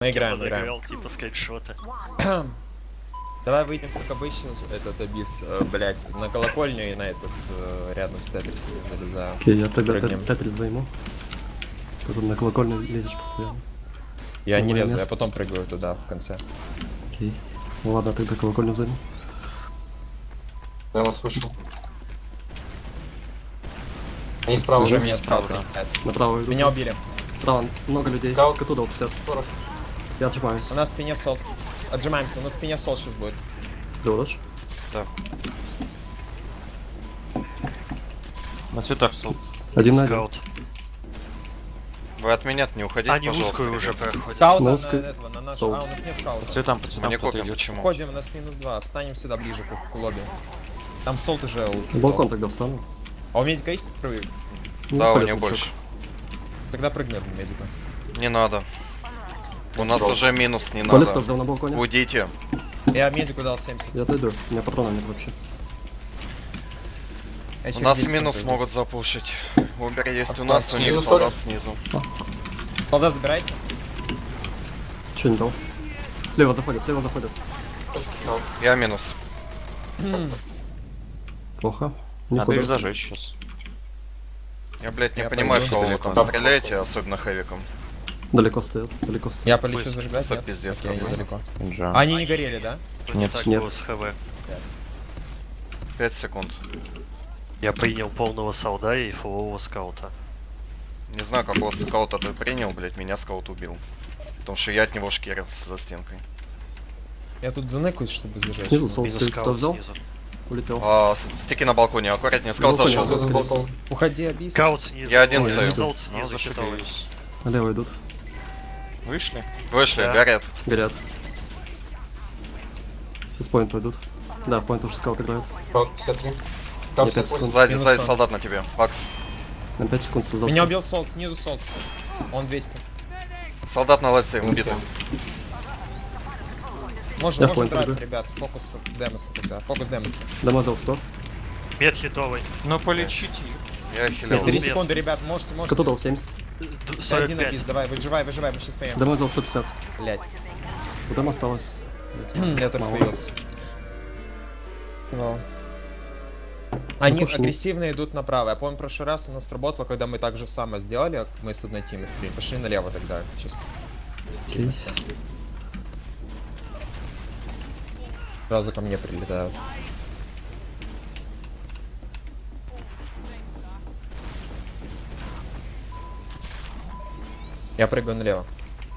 Мы играем. Типа скриншоты. Давай выйдем, как обычно, этот абис, блять, на колокольню и на этот, рядом с Тетрисом залезаю. Окей, я тогда Тетрис займу. Ты тут на колокольню лезешь постоянно. Я не лезу, я потом прыгаю туда, в конце. Окей. Ну ладно, тогда колокольню займу. Я вас слышал. Они справа Уже уже меня скаут. Направо иду. Меня убили. Справа много людей. Скаут. Коту дал 50. 40. Я отжимаюсь. У нас в спине солд. Отжимаемся, у нас в спине солд сейчас будет. Дорож. Да. На цветах солд. Один на один. Скаут. Вы от меня не уходите, Они пожалуйста. узкую уже ребята. проходят. Скаут на Носка. этого, на наш... Солд. А, у нас нет По скаута. цветам Мы не кто-то копим, идет. почему? Уходим, у нас -2. Встанем сюда ближе к лобби. Там солд уже На балкон тогда встану. А у медика есть прыгай? Ну, Да, у полет него лучок. больше. Тогда прыгнем на медика. Не надо. У нас уже минус, не Солис надо. тоже на балконе. Уйдите. Я медику дал 70. Я дойду. У меня патронов нет вообще. Я У через нас 10 минус прыгну. могут запушить. Убер есть у А нас, у них снизу, солдат снизу. Солдат забирайте. Че не дал? Слева заходят. точки скаут. Я минус. Плохо. Надо Никуда. их зажечь сейчас. Я, блядь, не Я понимаю, пойду что вы далеко. там стреляете, особенно хэвиком. Далеко стоят. Я полечу зажигать, Что нет? пиздец, Окей, какой. недалеко. Они не горели, да? Нет. Так Нет. было с ХВ. 5 секунд. Я принял полного солда и фулового скаута. Не знаю, какого скаута ты принял, блядь, меня скаут убил. Потому что я от него шкерился за стенкой. Я тут заныкаюсь, чтобы зажечь. Снизу солд Минус стоит. Что скаут взял? снизу. Улетел. Стики на балконе, аккуратнее, скаут балконе, зашел. скорее всего. Уходи, абис. Скаут снизу. Я один Ой, стою. Солд снизу считал. Налево идут. Вышли? Вышли, Да. горят. Горят. Сейчас поинт пойдут. Да, поинт уже скаут играет. Скаут 53. Мне Скаут 5 58. секунд. Сзади, Минус сзади 100. солдат на тебе. Пакс. На 5 секунд создал. Меня убил солд, снизу солд. Он 200. Солдат на лесте Минус убит. 7. Можно, Я можно понял, драться, иду. ребят. Фокус Демоса тогда. Фокус Демоса. Дамажил 100. Мед хитовый. Ну полечите. Я хилил. 3 Нет. секунды, ребят, можете. Коту дал 70. Один 45. абис, давай, выживай, мы сейчас поем. Дамажил 150. Блять, У Дама осталось. блядь, я только мало. появился. Ну. Они пошли. агрессивно идут направо. Я помню, в прошлый раз у нас сработало, когда мы так же самое сделали, мы с одной тимой стрим. Пошли налево тогда. Сейчас. Окей. Сразу ко мне прилетают. Я прыгаю налево.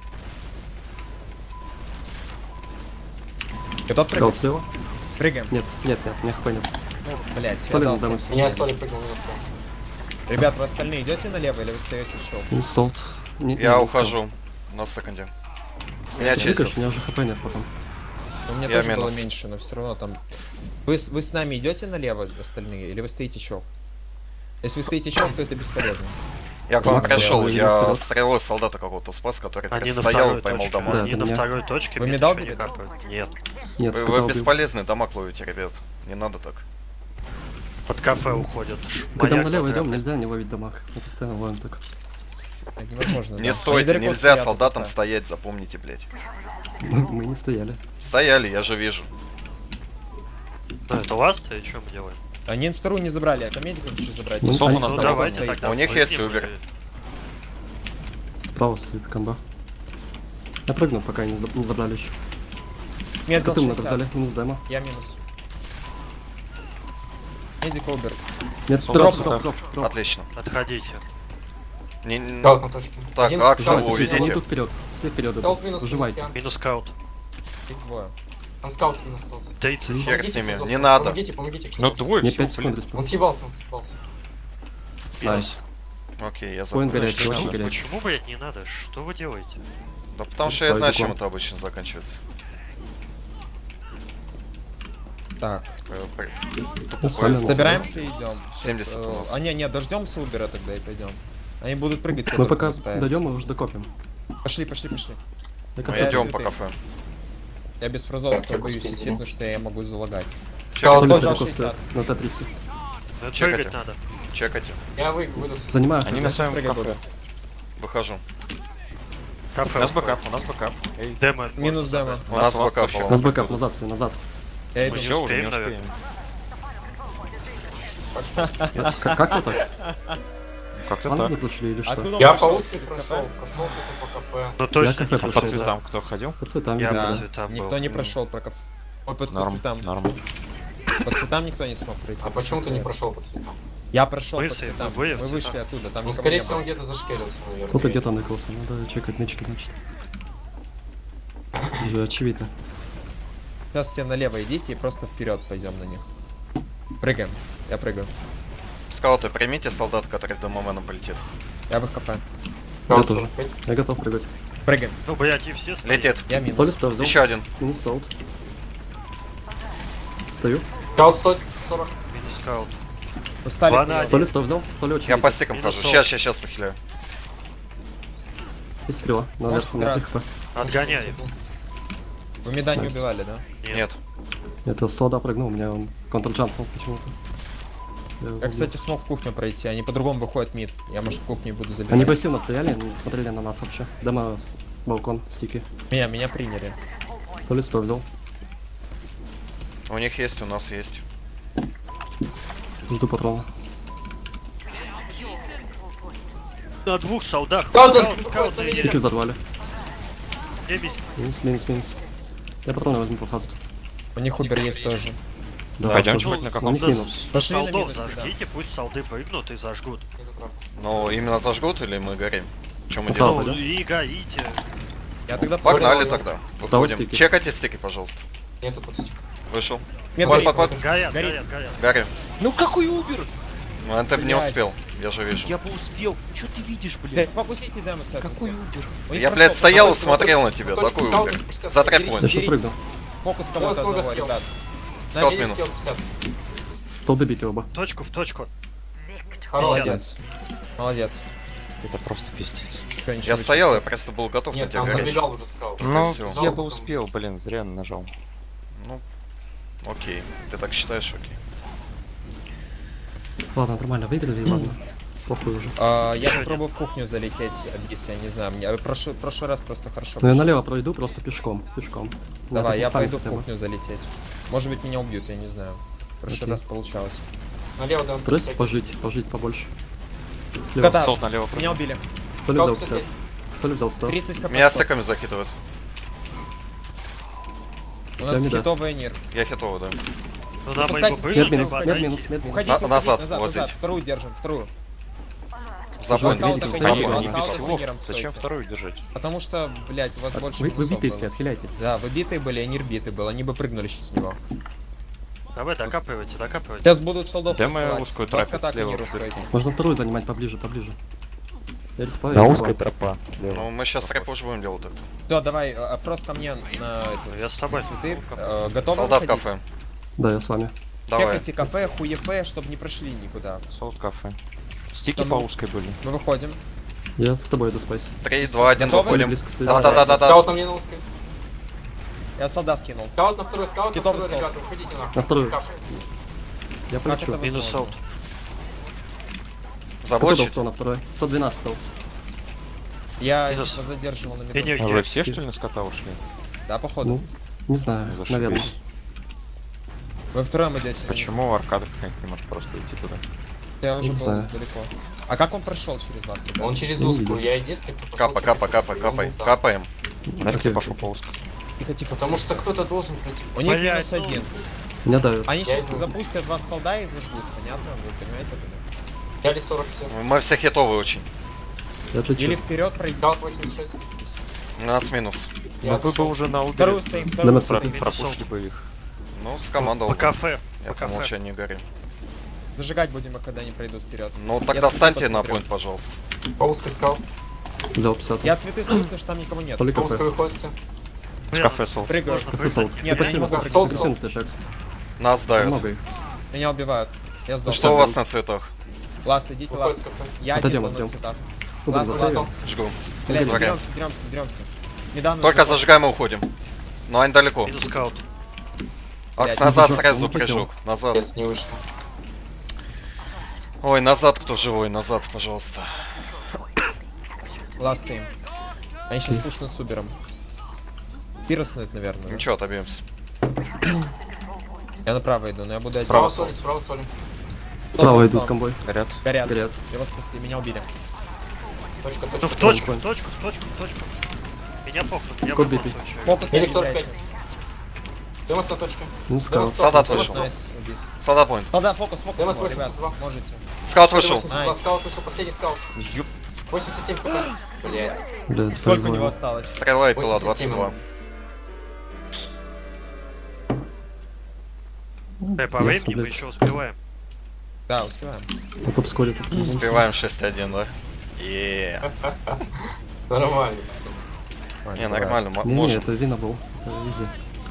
Готов прыгать? Скаут слева? Прыгаем. Нет, у меня хп нет. Блять, я Солид дал на Дамасе. 70. Меня столи прыгнул минус 100. Ребят, вы остальные идете налево или вы стоите в шоу? Ну, солд. Я ухожу. На секунде. Меня Чекаешь, честно. у меня уже хп нет потом. У меня Я тоже было минус. меньше, но все равно там. Вы с нами идете налево остальные, или вы стоите чоп? Если вы стоите чоп, то это бесполезно. Я к вам Ладно, пришел, я я вперед. стрелой солдата какого-то спас, который Они на стоял второй и поймал точке. дома. Да, Они это на меня. второй точке. Вы мед медал еще не били? капают. Нет. Нет, Вы скота убил. бесполезный дамаг ловите, ребят. Не надо так. Под кафе уходят. Когда мы Маяк налево идем, затряпает. нельзя не ловить дамаг. Мы постоянно ловим так. Это невозможно. Не да. Они стойте, далеко нельзя стоят, солдатам да. стоять, запомните, блядь. Мы не стояли. Стояли, я же вижу. Ну, это ласт, и что мы делаем? Они инстару не забрали, это медиков хочу забрать. Ну, Солд у они- нас Ну на давайте стоит. тогда. У них прыгнем есть Uber. Право стоит комба. Я прыгну, пока не забрали еще. Мед взял Коты мы 60. взяли, минус демо. Я минус. Медик убер. Нет, Солдат, дроп. Отлично. Отходите. Скаут на точке. Так, Один Акса, скаут, вы минус уведите. Вон тут вперед. Все вперед Скаут идут. минус, Выживайте. минус Минус скаут. Их двое. Там скаут минус остался. 30. Хер с Помогите, ними, пожалуйста, не надо. Помогите. Ну двое, Мне всё, 5 секунд блин. Он респон. съебался. Найс. Окей, я Поинт забыл. горячий, очень Почему, горячий. почему, блядь, не надо? Что вы делаете? Да потому что я знаю, чем Пойду. это обычно заканчивается. Так, Ну, с вами Тупо добираемся и идем. 70 у нас. Не, дождемся Убера тогда и пойдем. Они будут прыгать, Мы когда пока у нас появится. дойдем, мы уже докопим. Пошли. Я Мы как Я идем цветы. по кафе. Я без фразовского Так, боюсь я идти, потому что я могу залагать. Скаут Кто Солид взял далеко 60? стоит. На Т-30. Ну, Чекайте. прыгать надо. Чекайте. Я выйду с... Занимаю. Они на своем Прыгай, кафе. Бобер. Выхожу. Кафе. У нас бэкап, у нас бэкап. Эй, Демо. Минус демо. У нас ласт бэкап вообще. У был. нас бэкап, назад, все, назад. Я иду. Мы Все, уже не успеем, успеем. Как вы так? Как-то План не так. получили или что? Откуда он Я по пошел? узкой Через прошел, кафе? прошел только по кафе. Ну Я точно. кафе А по прошел. цветам кто ходил? По цветам. Я да. по цветам Никто был. не прошел про кафе. Ой, по Норм, цветам. норм. По цветам никто не смог пройти. А почему ты не прошел по цветам? Я прошел по Быстрее, цветам. мы были в Мы вышли цветах. оттуда, там Ну, никого скорее не всего, было. он где-то зашкерился, наверное. Кто-то где-то ныкался, надо чекать мячики, значит. Уже очевидно. Сейчас все налево идите и просто вперед пойдем на них. Прыгаем. Я прыгаю. Скауты, примите солдат, который до момента полетит. Я в кафе. Я тоже. Я готов прыгать. Прыгаем. Ну, блядь, и все стоят. Летит. Я минус. Солистов взял. Еще один. Минус саут. Стою. Скаут 100, 40. Минус скаут. Устали. Два вперед. на Солистов взял. Соли очень Я по видит. стикам Минус хожу. сол. Сейчас похиляю. И стрела. Надо Можешь на драться. хп. Отгоняй. Вы меда не Найс. убивали, да? Нет. Это солда прыгнул, у меня он контрджампнул почему-то. Я его Я, кстати, смог в кухню пройти, они по-другому выходят мид. Я, может, в кухню буду убил. забирать. Они пассивно стояли, не смотрели на нас вообще. Демо, балкон, стики. Меня приняли. Солистов взял. У них есть, у нас есть. Жду патрона. На двух солдах. Скаут, Скаут, скаут, не Стики взорвали. 70. Минус. Я патроны возьму по фасту. У них убер есть тоже. Да, Пойдем тоже. чуть на У них каком-то... минус. Пошли на Солдов минусе, да. зажгите, пусть солды прыгнут и зажгут. Ну, именно зажгут или мы горим? Чем мы Упал. делаем? Ну, и гаите. Я тогда Погнали Понял. тогда. Выходим. стики. Чекайте стики, пожалуйста. Нету тут стик. Вышел. Мед Вот, горит. вот. Горят, Горит. горят. Гарри. Ну какой убер? Ну, ты бы не Блядь. успел. Я же вижу. Я бы успел. Чё ты видишь, блядь? Блять, фокусите демо с этого. Какой убер? У них Я, прошел, блядь, стоял и прошел. смотрел на тебя. Точку Такой скаута убер. 60. За трэп Я Я point. сейчас прыгну. Фокус кого-то много одного, съел. ребят. Скаут Надеюсь, минус. 50. Солды бить оба. Точку в точку. Молодец. Молодец. Это просто пиздец. Чё, ничего Я не стоял, я случилось? просто был готов на Нет, тебя там гореть. забегал уже скаут. Ну, всё. я бы успел, блин, зря нажал. Ну, окей. Ты так считаешь, окей. Ладно, нормально, выиграли, и ладно. Похуй уже. Я попробую в кухню залететь, если я не знаю. Мне прошлый раз просто хорошо. Ну я пошел. налево пройду, просто пешком. Давай, я пойду в кухню. кухню залететь. Может быть, меня убьют, я не знаю. В прошлый Окей. раз получалось. Налево даем. Стресс пожить побольше. Слева. Кота, Солд налево меня убили. Соли взял Скаут 50. Соли взял 100. 30 хп. Меня стоп. стыками закидывают. У нас Я не да. хитовая нир. Я хитовый, да. Ну, нам Выпускайте его вперед, выжили, Мед минус, подойти. мед минус, мед минус. Уходите, На- уходите, назад, назад, возить. назад. Вторую держим, вторую. За Пожалуйста, point. видите, Скаута скаута ходите, можно. скаута с Песков. ниром Зачем стойте. вторую держать? Потому что, блять, у вас больше Вы минусов битые было. все, отхиляйтесь. Да, вы битые были, а нир битый был. Они бы прыгнули сейчас с него. Давай, докапывайте. Сейчас будут солдат Да мы посылать. узкую Вас тропить кота к слева ниру вдырку. стойте. Можно вторую занимать поближе. Я респаю. На я узкой убиваю. тропа слева. Ну, мы сейчас рэп уже будем делать это. Все, давай, Фрост ко мне на эту, Я с тобой. цветы. Готовы Солдат выходить? кафе. Да, я с вами. Давай. Чекайте кафе, хуефе, чтобы не прошли никуда. Солд кафе. Стики Там по ну- узкой были. Мы выходим. Я с тобой иду спайс. 3, 2, 1, Готовы? выходим. Близко стоит. Да. Скаут на мне на узкой. Я солдат скинул. Скаут на второй, скаут на Хитовый второй, солд. ребята, уходите нахуй. На вторую. Кафе. Я Как полечу. это Минус возможно? солд. Кто Заблочить. дал на второй? 112 стал. Я Минус. типа задерживал на И минуту. не- А вы все, что ли, на скота ушли? Да, походу. Ну, не знаю, Зашибись. наверное. Вы втроем идете. Почему аркада какая-нибудь не может просто идти туда? Я уже Не был знаю. далеко. А как он прошел через вас, ребят? Он через Я не узкую, видел. я единственный, кто пошел Капа, через капа, узкую. капа, капай. Да. Капаем. Нафиг Окей. ты пошел по узкой. Тихо, тихо. Потому что кто-то должен пройти. У них Блядь, минус ну. один. Меня давят. Они Я сейчас иду. запустят вас солда и зажгут, понятно? Вы понимаете это? Я ли 47. Мы все хитовые очень. Я Или отлечу. вперед пройдите. Скаут 86. У нас минус. Я Ну вы бы отошел. уже на Вторую убере стоим, Да, вторую на стоим. цветы. пропушили бы их. Ну, скомандовал. По кафе. Я По по кафе. умолчанию горю. Зажигать будем, а когда они пройдут вперед. Ну, Я тогда цветы встаньте на посмотрю. point, пожалуйста. По узкой скаут. Взял 50. Я цветы стою, потому что там никого нет. Соли По узкой кафе. выходите. С кафе солд. Прыгаю. Можно Кафе прыгнуть. солд. Нет, Ты я не пассивно могу стоишь. прыгнуть. Ты пассивно стоишь, Экс. Нас давят. Много их. Меня убивают. Я сдох. Что у вас на цветах? Ласт, идите, Выходит ласт. с кафе. Я Отойдем, один был на отойдем. цветах. Ну, Ласт, блин, ласт. засейвил. Жгу. Блядь, Заваряем. дремся. Недавно Только зашел. зажигаем и уходим. Но они далеко. Минус скаут. Акс, Блядь, назад зажёг, сразу не прилетел. прыжок. Назад. Yes, не вышел. Ой, назад кто живой, назад, пожалуйста. Ласт стоим. Они сейчас пушнут с Убером. Пироснут, наверное. да? Ничего, отобьемся. Я направо иду, но я буду один. Справа соли, справа соли. Справа Стоп, идут стоп. конвой. Горят. Горят. Горят. Его спасли, меня убили. Точка, Ну точка. в точку, понял. в точку, в точку, в точку. Меня похуй, я Кот выбрал битый. свой человек. Фокус Мелик не 45. является. Демос на точке. Ну, скаут. Солдат Демос вышел. на- Найс, убийц. Солдат point. Да, фокус, фокус, Демос ребят, 82. можете. Скаут вышел. 82, Найс. скаут вышел, последний скаут. Юп. 87 хп. Блядь. Бля, Сколько у него скользнуло. осталось? Стрела и пила 87. 22. По Ясно, времени мы блядь. еще успеваем. Да, успеваем. А топ скорит. Успеваем 6-1, да? Еее. Нормально. Не, нормально, Не, можем. это вина был. Это изи.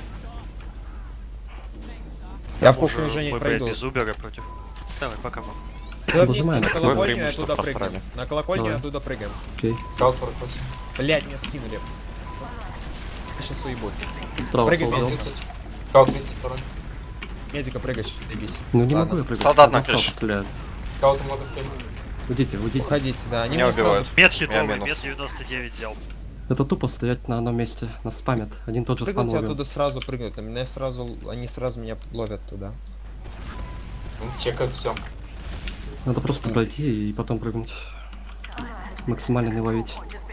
Я в кухню уже мы, не блядь, пройду. без Убера против. Давай, пока мы. Ты вниз, Нажимаем. на Свое колокольню, время, я что туда просрали. прыгну. На колокольню Давай. я туда прыгаем. Окей. Скаут 48. Блять, меня скинули. Сейчас уебут. Справа Прыгай, солдат. медик. 30. Скаут 32. Медика прыгаешь, добись. Ну не Ладно. могу я прыгать. Солдат на Он скаут крыше. стреляет. Скаут много съели. Уйдите, уйдите. Уходите, да. Они Меня меня сразу... убивают. Мед хитовый, минус. мед 99 взял. Это тупо стоять на одном месте. Нас спамят. Один тот же спам Прыгнуть ловим. оттуда сразу прыгнут. Они сразу меня ловят туда. Чекают все. Надо просто пройти и потом прыгнуть. Максимально не ловить.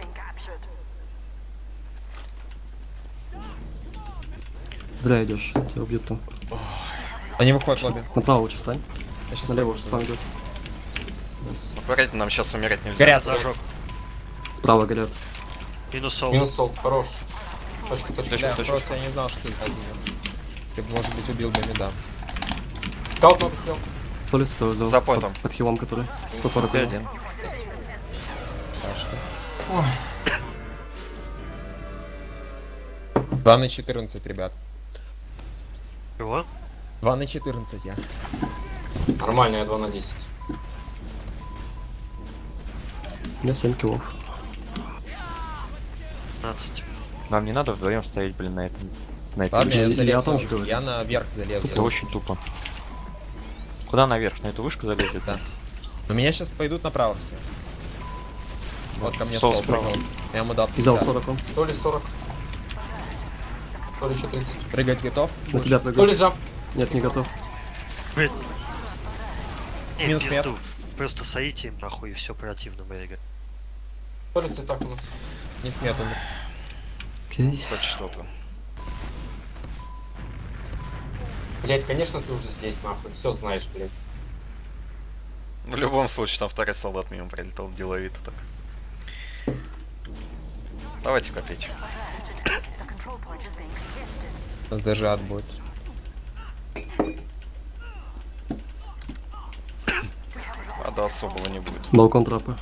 Зря идешь, тебя убьют там. Они выходят в лобби. Направо лучше встань. Я сейчас Налево уже спам идет. Аккуратнее, нам сейчас умереть нельзя. Горят. Зажег. Справа горят. Минус сол. Минус солд, хорош. Точка, точка. Да, просто я не знал, что это один. Ты бы, может быть, убил бы меда. Скаут много съел. Солид стой За поинтом. под хилом, который. 141. Страшно. 2 на 14, ребят. Чего? 2 на 14 я. Нормально, я 2 на 10. У меня 7 киллов. 15. Нам не надо вдвоем стоять, блин, на этом. На этой Ладно, я я залезу. тоже говорю. Я наверх залезу. Это очень тупо. Куда наверх? На эту вышку залезет? Да. Но меня сейчас пойдут направо все. Вот ко мне Сол Сол справа. прыгнул. Я ему дал Взял 50. 40 он. Соли 40. Соли еще 30. Прыгать готов? На тебя прыгает. Соли джамп. Нет, не готов. Блять. Не, Минус пизду. Просто соите им нахуй и все противно, Мэрига. Соли цветак у нас. У них нету. Окей. Хоть что-то. Блять, конечно, ты уже здесь, нахуй. Все знаешь, блять. В любом случае, там второй солдат мимо прилетал, деловито так. Давайте копить. У нас даже ад будет. А да, особого не будет. Балкон трапы.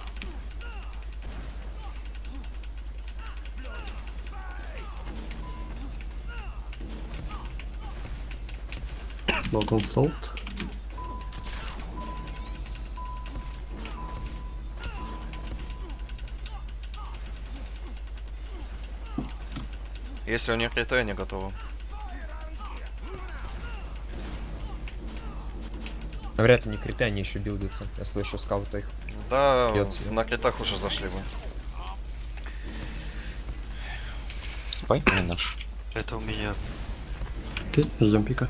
Балкон солд. Если у них риты, они готовы. Вряд ли не криты, они еще билдятся. Я слышу скаута их. Да, Бьет себе. на критах уже зашли бы. Спай не наш. Это у меня. Окей, ждем пика.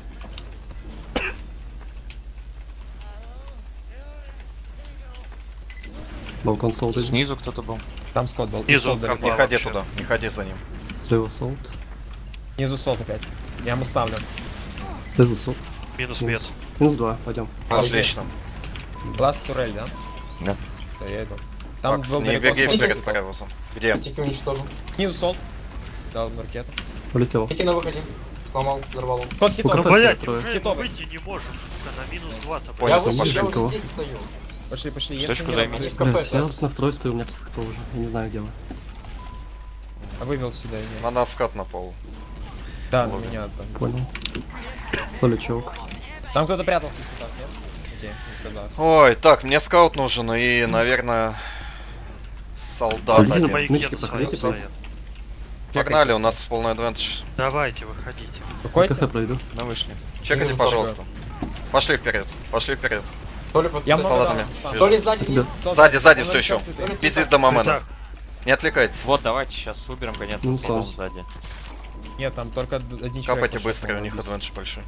Балкон солд. Снизу кто-то был. Там скот был. Снизу Сол далеко. копал. Не ходи вообще. туда, не ходи за ним. Слева солд. Снизу солд опять. Я ему ставлю. Слева солд. Минус мед. Минус 2, пойдем. Отлично. Ласт турель, да? Да. Да, я иду. Там Макс, был не далеко беги солд. перед паровозом. Где? Стики уничтожен. Снизу солд. Дал ему ракету. Полетел. Стики на выходе. Сломал, взорвал он. Кот хитов. Ну, Ну блять, трое. неужели мы Хитовый. выйти не можем? Сука, на минус 2-то, Понял, Я блядь. выше, я Никого. уже здесь стою. Пошли, пошли. Точку Если не займите. равно, есть Кафе, Блядь, да. я на второй стою, у меня 50 уже. Я не знаю, где вы. А вывел сюда и нет. Надо скат на пол. Да, на меня там. Понял. Солид чувак. Там кто-то прятался сюда, нет? Окей, не показалось. Ой, так, мне скаут нужен и, наверное, солдат Блин, один. Мои Нычки кеды свои проходите, стоят. Погнали, у нас полный адвентаж. Давайте, выходите. Выходите? Кафе пройду. Мы вышли. Чекайте, Минус пожалуйста. Пошли вперед, пошли вперед. Соли под... Я много дал. солдатами. спам. Соли сзади. Тебе. Тот- Сзади, он все обещал еще. цветы. Пиздит до момента. Так, Не отвлекайтесь. Вот, давайте сейчас с Убером гоняться Ну, с Солом Саш. сзади. Нет, там только один человек. Капайте пошел, быстро, у по-моему, них вниз. адванtage большой.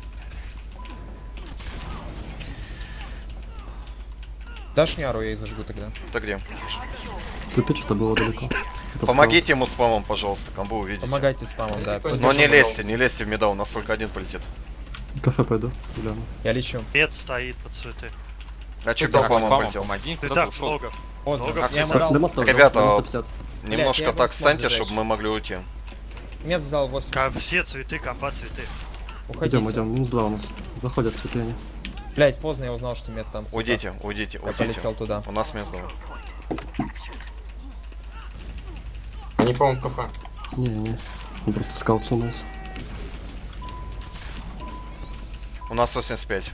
Дашь Няру, я и зажгу тогда. Ты где? Цветы что-то было далеко. Это Помогите ему спамом, пожалуйста, комбу увидите. Помогайте спамом, да. Прикольно. Но не Поддержим, лезьте, не лезьте в меда, у нас только один полетит. скаут. Кафе пойду, гляну. Я лечу. Мед стоит под цветы. А че Так, без спамом спамом полетел? помоги. Ты Кто-то так ушел. много. Поздно. Много Я ему Так, дал. демо ставлю, Ребята, 90-50. Немножко я так его станьте, смог зажечь. чтобы мы могли уйти. Мед взял 8. Все цветы, комба цветы. Уходите. Идем, минус 2 у нас. Заходят цветы они. Блять, поздно я узнал, что мед там. Уйдите, уйдите, Я полетел уйдите. туда. У нас место. Они, по-моему, кафе. Не-не-не. Он просто скаут сунулся. У нас 85.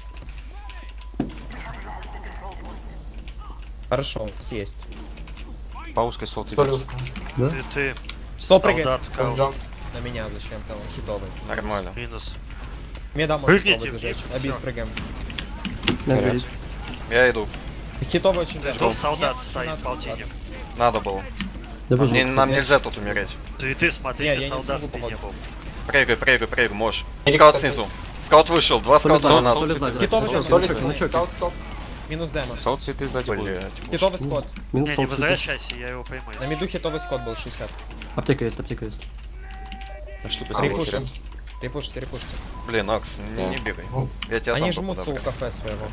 Хорошо, у нас есть. По узкой Сол ты Тоже бежишь. узко. Да? Цветы. Кто прыгает? Солдат, скаут. Джамп. На меня зачем-то, он хитовый. Нормально. Минус. Меда можно Прыгните хитовый зажечь. вниз, Абис всё. прыгаем. Я Вперед. видеть. Я иду. Хитовый очень даже. Тут солдат Нет, стоит надо, в полтине. ладно. Надо было. Я вижу. Нам кстати. нельзя тут умереть. Цветы, Не, смотрите, я не солдат смогу, в спине походу. был. Прыгай, можешь. Или, Скаут кстати, снизу. Скаут вышел, два скаута на нас. Хитовый Сол, взял. на чёке. Скаут, стоп. Минус демо. Сол цветы сзади будут. Блять. Хитовый скот. Минус Не, сол не цветы. возвращайся, я его пойму. На миду хитовый скот был 60. Аптека есть, аптека есть. Нашли быстрее. Репушим. Репушите, репушите. Блин, Акс, не бегай. Я тебя Они там жмутся у попадаю. кафе своего.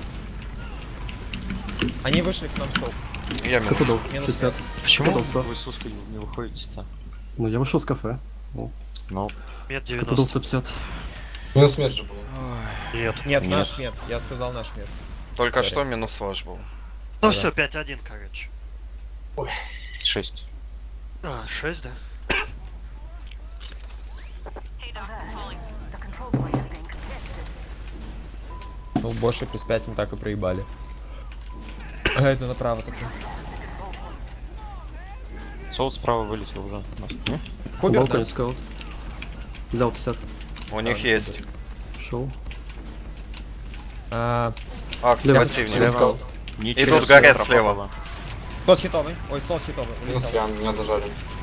Они вышли к нам шоу. Я Сколько минус. дал? Минус 60. Почему Кто там вы с узкой не выходите-то? Ну, я вышел с кафе. Ну, Мед Сколько дал 90. 150. Минус смерть же был. Нет. Нет, Нет. наш мед. Я сказал наш мед. Только Sorry. что минус ваш был. Ну Да. все, 5-1, короче. 6. 6, да? Ну, больше плюс 5 им так и проебали. А это направо такой. Сол справа вылетел уже. Ну, Кубер, Балкон да? скаут. Взял 50. У них Да, есть. Шел. Акс, Лево. пассивнее. Скаут. Идут, горят слева. Тот хитовый. Ой, сол хитовый. Минус Улетел. я, меня зажали.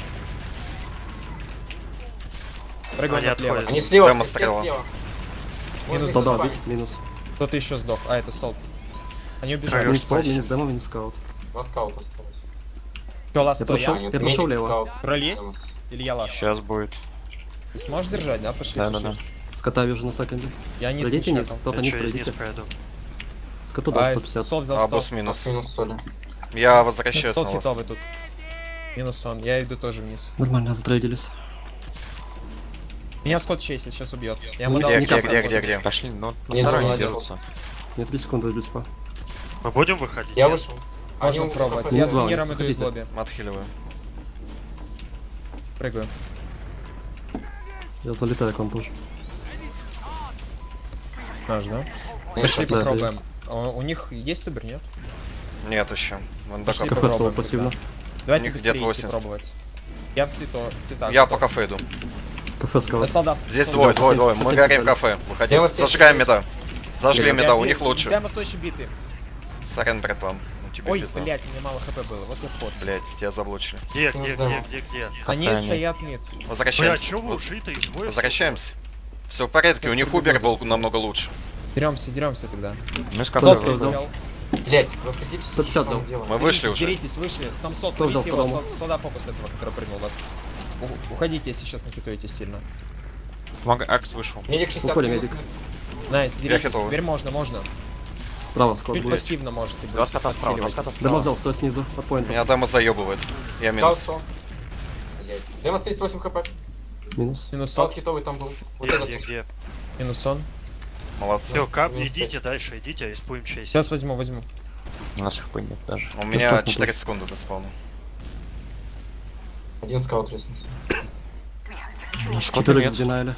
Прыгай Они направо. отходят. Они слева, Прямо все стрела. слева. Минус Можно Солдат заспамить. бить, минус. Кто-то еще сдох. А, это сол. Они убежали. Хорошо. Минус сол, спасибо. минус демо, минус скаут. Два скаута осталось. Кто ласт, Я кто пошел. я? Нет, Я пошел медик, лево. скаут. Тролль есть? Минус. Или я ласт? Сейчас будет. Ты сможешь держать, да? Пошли. Да, пошли. Скота вижу на секунде. Я не Пройдите слышу. низ, кто-то Я низ через низ пройдите. пройду. Скоту дал А, 150. сол взял 100. Абус минус. Макс минус соли. Я возвращаюсь Сол на вас. хитовый тут. Минус он. Я иду тоже вниз. Нормально, затрейдились. Меня скот чейсит, сейчас убьет. Я ему Ну, дал Где, никак где, не где, где? Пошли, но на Внизу второй не вылазил. держится. Нет, 3 секунды без спа. Мы будем выходить? Я Нет? вышел. Можно Они пробовать. кафе Я Не с знаю, Ниром иду из хотите. лобби. Отхиливаю. Прыгаю. Я залетаю к вам тоже. Наш, да? Нет, Пошли да, попробуем. А у них есть тубер, нет? Нет еще. Вон до Пошли кафе. Кафе сол попробуем пассивно. тогда. Давайте них быстрее где-то идти 80. пробовать. Я в цветах. Я по кафе иду. Кафе скаут. Солдат. Здесь Солдат. двое. Мы Пассив, горим пассив. кафе. Выходи. Я вас Зажигаем меда. Зажгли Я меда, у них лучше. Демо точно биты. Сорян, брат, вам. У тебя Ой, пизда. блять, у меня мало хп было. Вот я вход. Блять, тебя заблочили. Где? Они Какая они? стоят мид. Бля, Возвращаемся. чё вы ушли-то из двое? Возвращаемся. Все в порядке, у них Убер был намного лучше. Деремся тогда. Мы с Кто кафе взял? взял? Блять, вы определитесь, 150 что дал. мы делаем. Мы вышли уже. Деритесь, вышли. Там сот, Кто взял ловите его, второму? солдат фокус этого, который прыгнул вас. Уходите, если сейчас накитуете сильно. Акс вышел. Медик 60. Уходим, минус. медик. Найс, деритесь. хитовый. Теперь можно. Право, скаут Чуть будет. пассивно можете Два быть. скота справа, два скота Демо справа. взял, стой снизу, под поинтом. Меня дама заебывает. Я Скаут минус. 100. Блять. Демос 38 хп. Минус. Минус Скаут сон. хитовый там был. Вот Где, этот. где? Минус сон. Молодцы. Все, кап, Минус идите дальше, идите, испуем честь. Сейчас возьму. У нас хп нет даже. У меня что, 4 секунды до спауна. Один скаут реснулся. Скота 4 нет. динайли.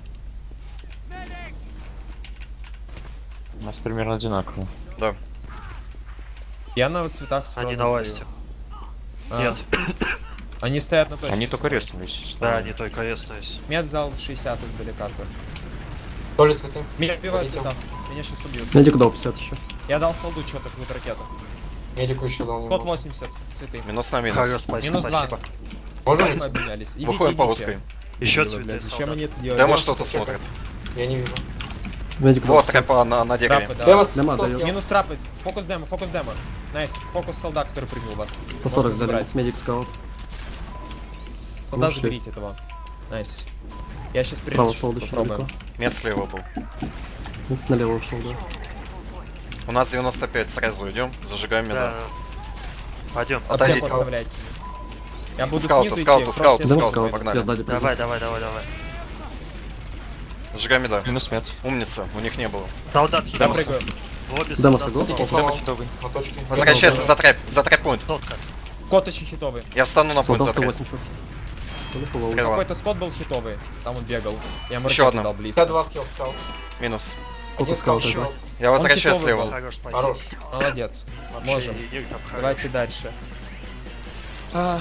У нас примерно одинаково. Да. Я на цветах с Они Фрозом на стою. ласте. А, Нет. Они стоят на точке. Они только со мной. реснулись. Да, они только реснулись. Мед взял 60 издалека то. Тоже цветы. Меня убивают Полетел. цвета. Меня сейчас убьют. Медик дал 50 еще. Я дал солду что-то в ракету. Медику еще дал Код немного. 80, цветы. Минус на минус. Хорош, спасибо. Минус 2. спасибо. Можем? Мы обменялись. Идите, Выходим по идите. узкой. Еще Блядь, цветы, Зачем солдат. они это делают? Демо Демос что-то чекай. смотрит. Я не вижу. Медик Вот, 20. рэпа на дереве. Трапы, да. Демос, Демо кто дает. съел? Минус трапы. Фокус демо. Найс. Фокус солдат, который прыгнул у вас. По Можно 40 забрать. залез. Медик скаут. Куда Ушли. заберите этого? Найс. Я сейчас Право прилечу, шел еще попробуем. далеко. Мед слева был. Налево ушел, да. У нас 95, сразу идем, зажигаем меда. Да. Пойдем. Отойдите. Аптеку оставляйте. Я буду Скаута, снизу скаута, идти, скаута, просто Демо скаута, скаут. погнали. Я сзади приду. Давай. Зажигаем меда. Минус мед. Умница, у них не было. Солдат Я хитовый. прыгаю. В обе Демо солдат. согласен? Стики Демо сломал. хитовый. На точке. Возвращайся за трэп-пойнт. Тотка. Кот очень хитовый. Я встану на пойнт Солдат за трэп. 180. Полыхало. Стрела. Какой-то скот был хитовый. Там он бегал. Я ему Еще ракету одна. дал близко. 52 съел скаут. Минус. Один Фокус скаут скаута, да. остался. Я возвращаюсь хитовый слева. был. Хорош, спасибо. Хорош. Молодец. Вообще, Можем. и там хорош. Давайте дальше. Ах,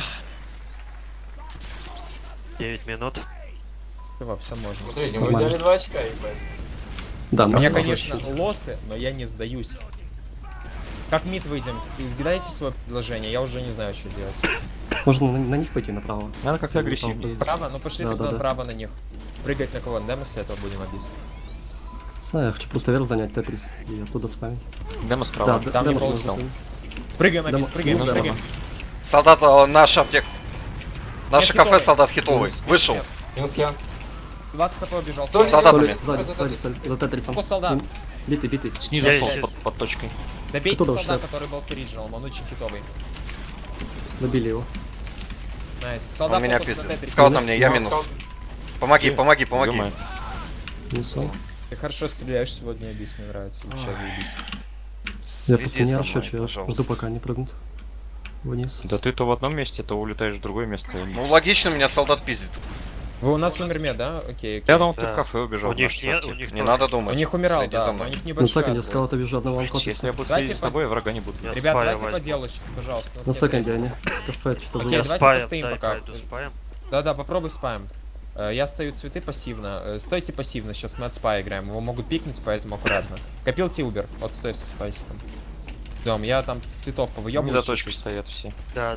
9 минут. все можно. Вот видите, мы Нормально. взяли 2 очка, ебать. Да, У меня, можно конечно, вообще. лосы, но я не сдаюсь. Как мид выйдем? Изгадайте свое предложение, я уже не знаю, что делать. Можно на них пойти направо. Надо как-то агрессивнее. Право? Ну пошли тогда Да. направо на них. Прыгать на кого? Демо с этого будем обидеть. Знаю, я хочу просто верх занять Тетрис и оттуда спамить. Демо справа. Да, там не Демо ползал. нужно. Прыгаем на Демо- бис, прыгаем, Демо. прыгаем. Солдат, наш аптек. Наше Нет, кафе хитовый. солдат хитовый. Вышел. Нет, Минус я. 20 хп убежал. Соль, Солдат Сзади, меня. за Тетрисом. Фокус солдат. Битый. Снизу Я- сол я- под точкой. Добейте Кто солдат, дал который был с оригиналом, он очень хитовый. Добили его. Найс. Солдат Он меня фокус на пиздит. Тетрисе. Скаут на мне, я Да, минус. скаут. Помоги. Думаю. Минусом. Ты хорошо стреляешь сегодня, Абис, мне нравится. Вообще заебись. Я Следи просто не за расчет, мной, я пожалуйста. жду пока не прыгнут. Вниз. Да ты то в одном месте, то улетаешь в другое место. Ну логично, меня солдат пиздит. Вы у нас умер мед, да? Окей, окей. Я думал, ты Да. в кафе убежал. У них наш нет, аптек. у них Не тоже. надо У думать. них умирал, Следи да, за но у мной. них На небольшой секунде отбой. скаута вижу одного анкота. Если я буду Давайте следить с по- тобой, врага не буду. Я Ребят, спаю давайте по возьму. делу, пожалуйста. у нас На нет секунде времени. они. Кафе что-то Окей, было. давайте Спаем, постоим дай, пока. пойду спаем. Да-да, попробуй спаем. Я стою цветы пассивно. Стойте пассивно, сейчас мы от спа играем. Его могут пикнуть, поэтому аккуратно. Копил Тилбер, вот стой со спайсиком. Дом, я там цветов Не повыебываю. за точкой чуть-чуть. стоят все. Да.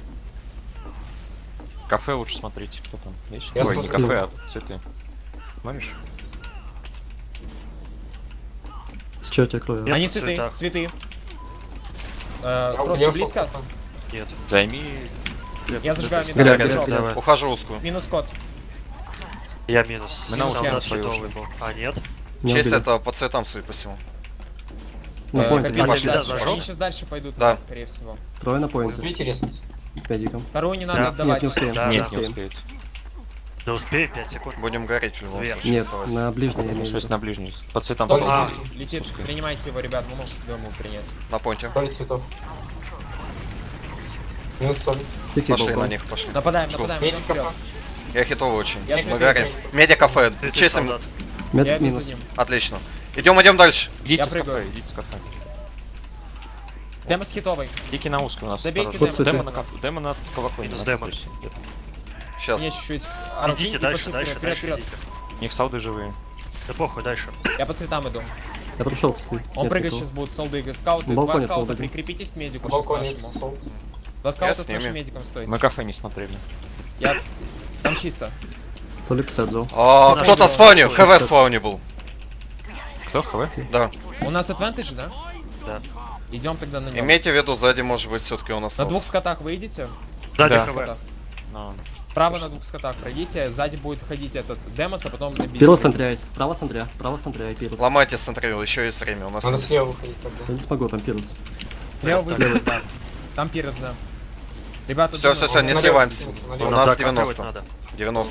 Кафе лучше смотрите, кто там есть. Я Ой, не смотрю. кафе, а цветы. Смотришь? С чего тебя крови? Я Они в цветы, цветах. цветы. Я Просто ушел близко. скаута. Нет. Займи. Я зажигаю Горят, медаль, горят, бежал. горят. Давай. Ухожу узкую. Минус кот. Я минус. Мы на Минус Солдат я. свою хитовый ушли. был. А, нет? Не Честь убили. это по цветам, судя по всему. На поинте. Копил пошли дальше. дальше. Они сейчас дальше пойдут, Да. на нас, скорее всего. Трое на поинте. Успейте резнуть. С медиком. Вторую не надо Да. отдавать. Нет, не успеем. Да, Нет, да. не успеет. Да успею, 5 секунд. Будем гореть в любом Две. случае. Нет, оставайся. на ближней я Ну, имею то в есть виду. на ближнюю. По цветам Толь солдат. летит, принимайте его, ребят, вы можете ему принять. На понте. Поле цветов. Минус соль. Стики Пошли балкон. на них, пошли. Нападаем, Жду. нападаем, идем Медик вперед. кафе. Я хитовый очень. Я Мы цветы, горим. цветы. Медиа кафе. Цветы Честим. солдат. Я Мед иду минус. за ним. Отлично. Идем дальше. Идите Я с прыгаю. кафе, идите с кафе. Демо с хитовой. Стики на узкую у нас. Добейте осторожно. Демо. Демо на кафе. Демо на колокольне. Минус на демо. точке. Сейчас. Мне чуть-чуть. Идите дальше, дальше, дальше вперед. идите. У них сауды живые. Да похуй, дальше. Я по цветам иду. Я прошел, кстати. Он Нет, прыгает никого. сейчас будут солды, скауты. На Два балконе скаута, солдаты. прикрепитесь к медику На сейчас балконе нашему. сол. Два скаута с с нашим ними. медиком стойте. Мы кафе не смотрели. Я... Там чисто. Соли 50 взял. Наш Кто-то дело. с фауни. ХВ с фауни был. Кто? ХВ? Да. У нас адвантаж, да? Да. Идем тогда на него. Имейте в виду, сзади может быть все-таки у нас. На двух скотах выйдете? Сзади Да. ХВ. Скотах. Ну, Право на двух скотах пройдите, сзади будет ходить этот Демос, а потом набить. Пирос центряюсь. Справа центря и пирос. Ломайте центрил, еще есть время. У нас Надо есть. слева выходить тогда. Я не смогу, там пирос. Слева выйдет, да. Там пирос, да. Ребята, Всё, думаю, всё, не Налево, сливаемся. налево. У Ну нас да, 90. копировать надо. 90.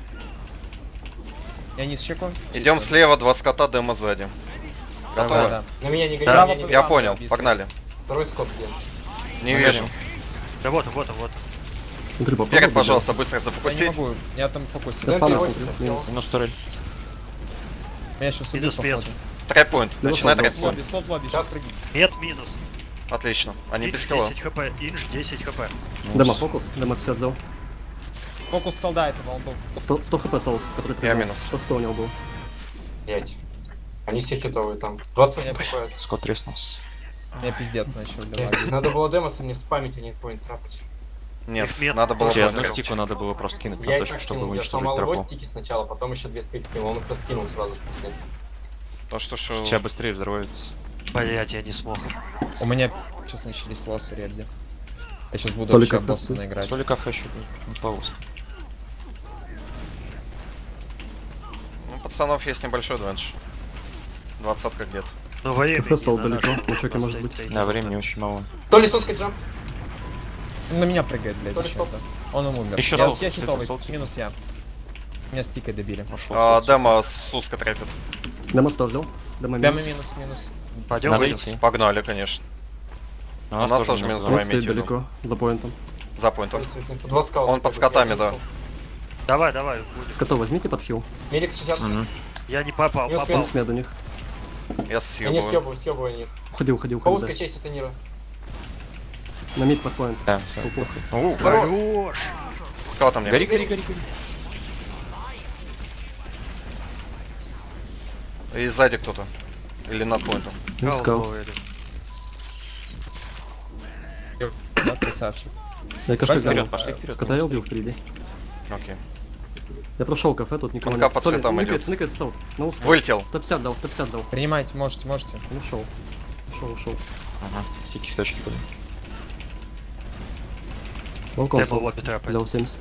Я не с щекой. Идем Чисто. слева, 2 скота, демо сзади. Да, Готовы? да. На меня не Право горит. было. Я Там понял, написано. погнали. Второй скот где? Не Мы вижу. видим. Да вот он, вот он, вот. Смотри, попробуй. Вперед, пожалуйста, быстро Я не зафокусить. могу, я там в фокусе. Да, Да, сам переводится. смотрю, минус. минус турель. Меня сейчас убьют, Минус пет. походу. Трэппоинт. Ну, Начинай солдат. трэппоинт. Слот лобби, Сейчас. сейчас прыгни. Нет, минус. Отлично. Они Инж без килла. 10 хп, инж 10 хп. Демо фокус. Демо 50 взял. Фокус солда этого, он был. 100 хп солд, который Я прыгнул. минус. 100 хп у него был. 5. Они все хитовые там. 28 Я хп. Скот треснулся. Я пиздец начал Блядь, давать. надо было демоса мне спамить, а не point трапать. Нет, Их мет надо было получше Тебе бы одну Короче. стику надо было просто кинуть Я на и точку, так чтобы кинул, я уничтожить сломал его тропу. стики сначала, потом еще 2 своих скинул, он их раскинул сразу после. То, что У тебя быстрее взрывается. Блять, я не смог. У меня сейчас начались лосы ребзи. Я сейчас буду Солика вообще босса просто. наиграть. Соликов еще не полос. Ну, пацанов есть небольшой двенч. 20-ка где-то. Ну, время. Профессор далеко, на чёке может быть. Да, времени очень мало. То ли соска джамп, На меня прыгает, блядь, То ли зачем-то. Он умер. Еще я, сол, я кстати, хитовый, сол. минус я. Меня стикой добили. Ушел. Демо Суска трепет. Демо ставлю. Демо Прямо минус. минус. Пойдем, Надо выйдем. идти. Погнали, конечно. У У нас тоже тоже минус минус. два. Он стоит имейте в виду. далеко, за поинтом. За поинтом. 2 скаута. Он под скотами, да. Давай, давай, будем. Скотов возьмите под хил. Медик 60. Мгм. Я не попал, Минус, попал. Минус мед у них. Я Я не съебываю. съебываю они. Уходи, Кого да. скачайся, это Нира. На мид под поинт. Да. О, Хорош! Скаута мне. гори. И сзади кто-то. Или над поинтом. Ну, скаут. Да, красавчик. Я кашу Пошли глянул. пошли вперед. Скота я убил впереди. Окей. Я прошел кафе, тут никого Пока нет. по Соли, цветам идет. ныкает стаут. На узком. Вылетел. 150 дал, 150 дал. Принимайте, можете. Он ушел. Ушел. Ага, стики в точке были. Волком Я был в стал. лобби трапа. Дал 70.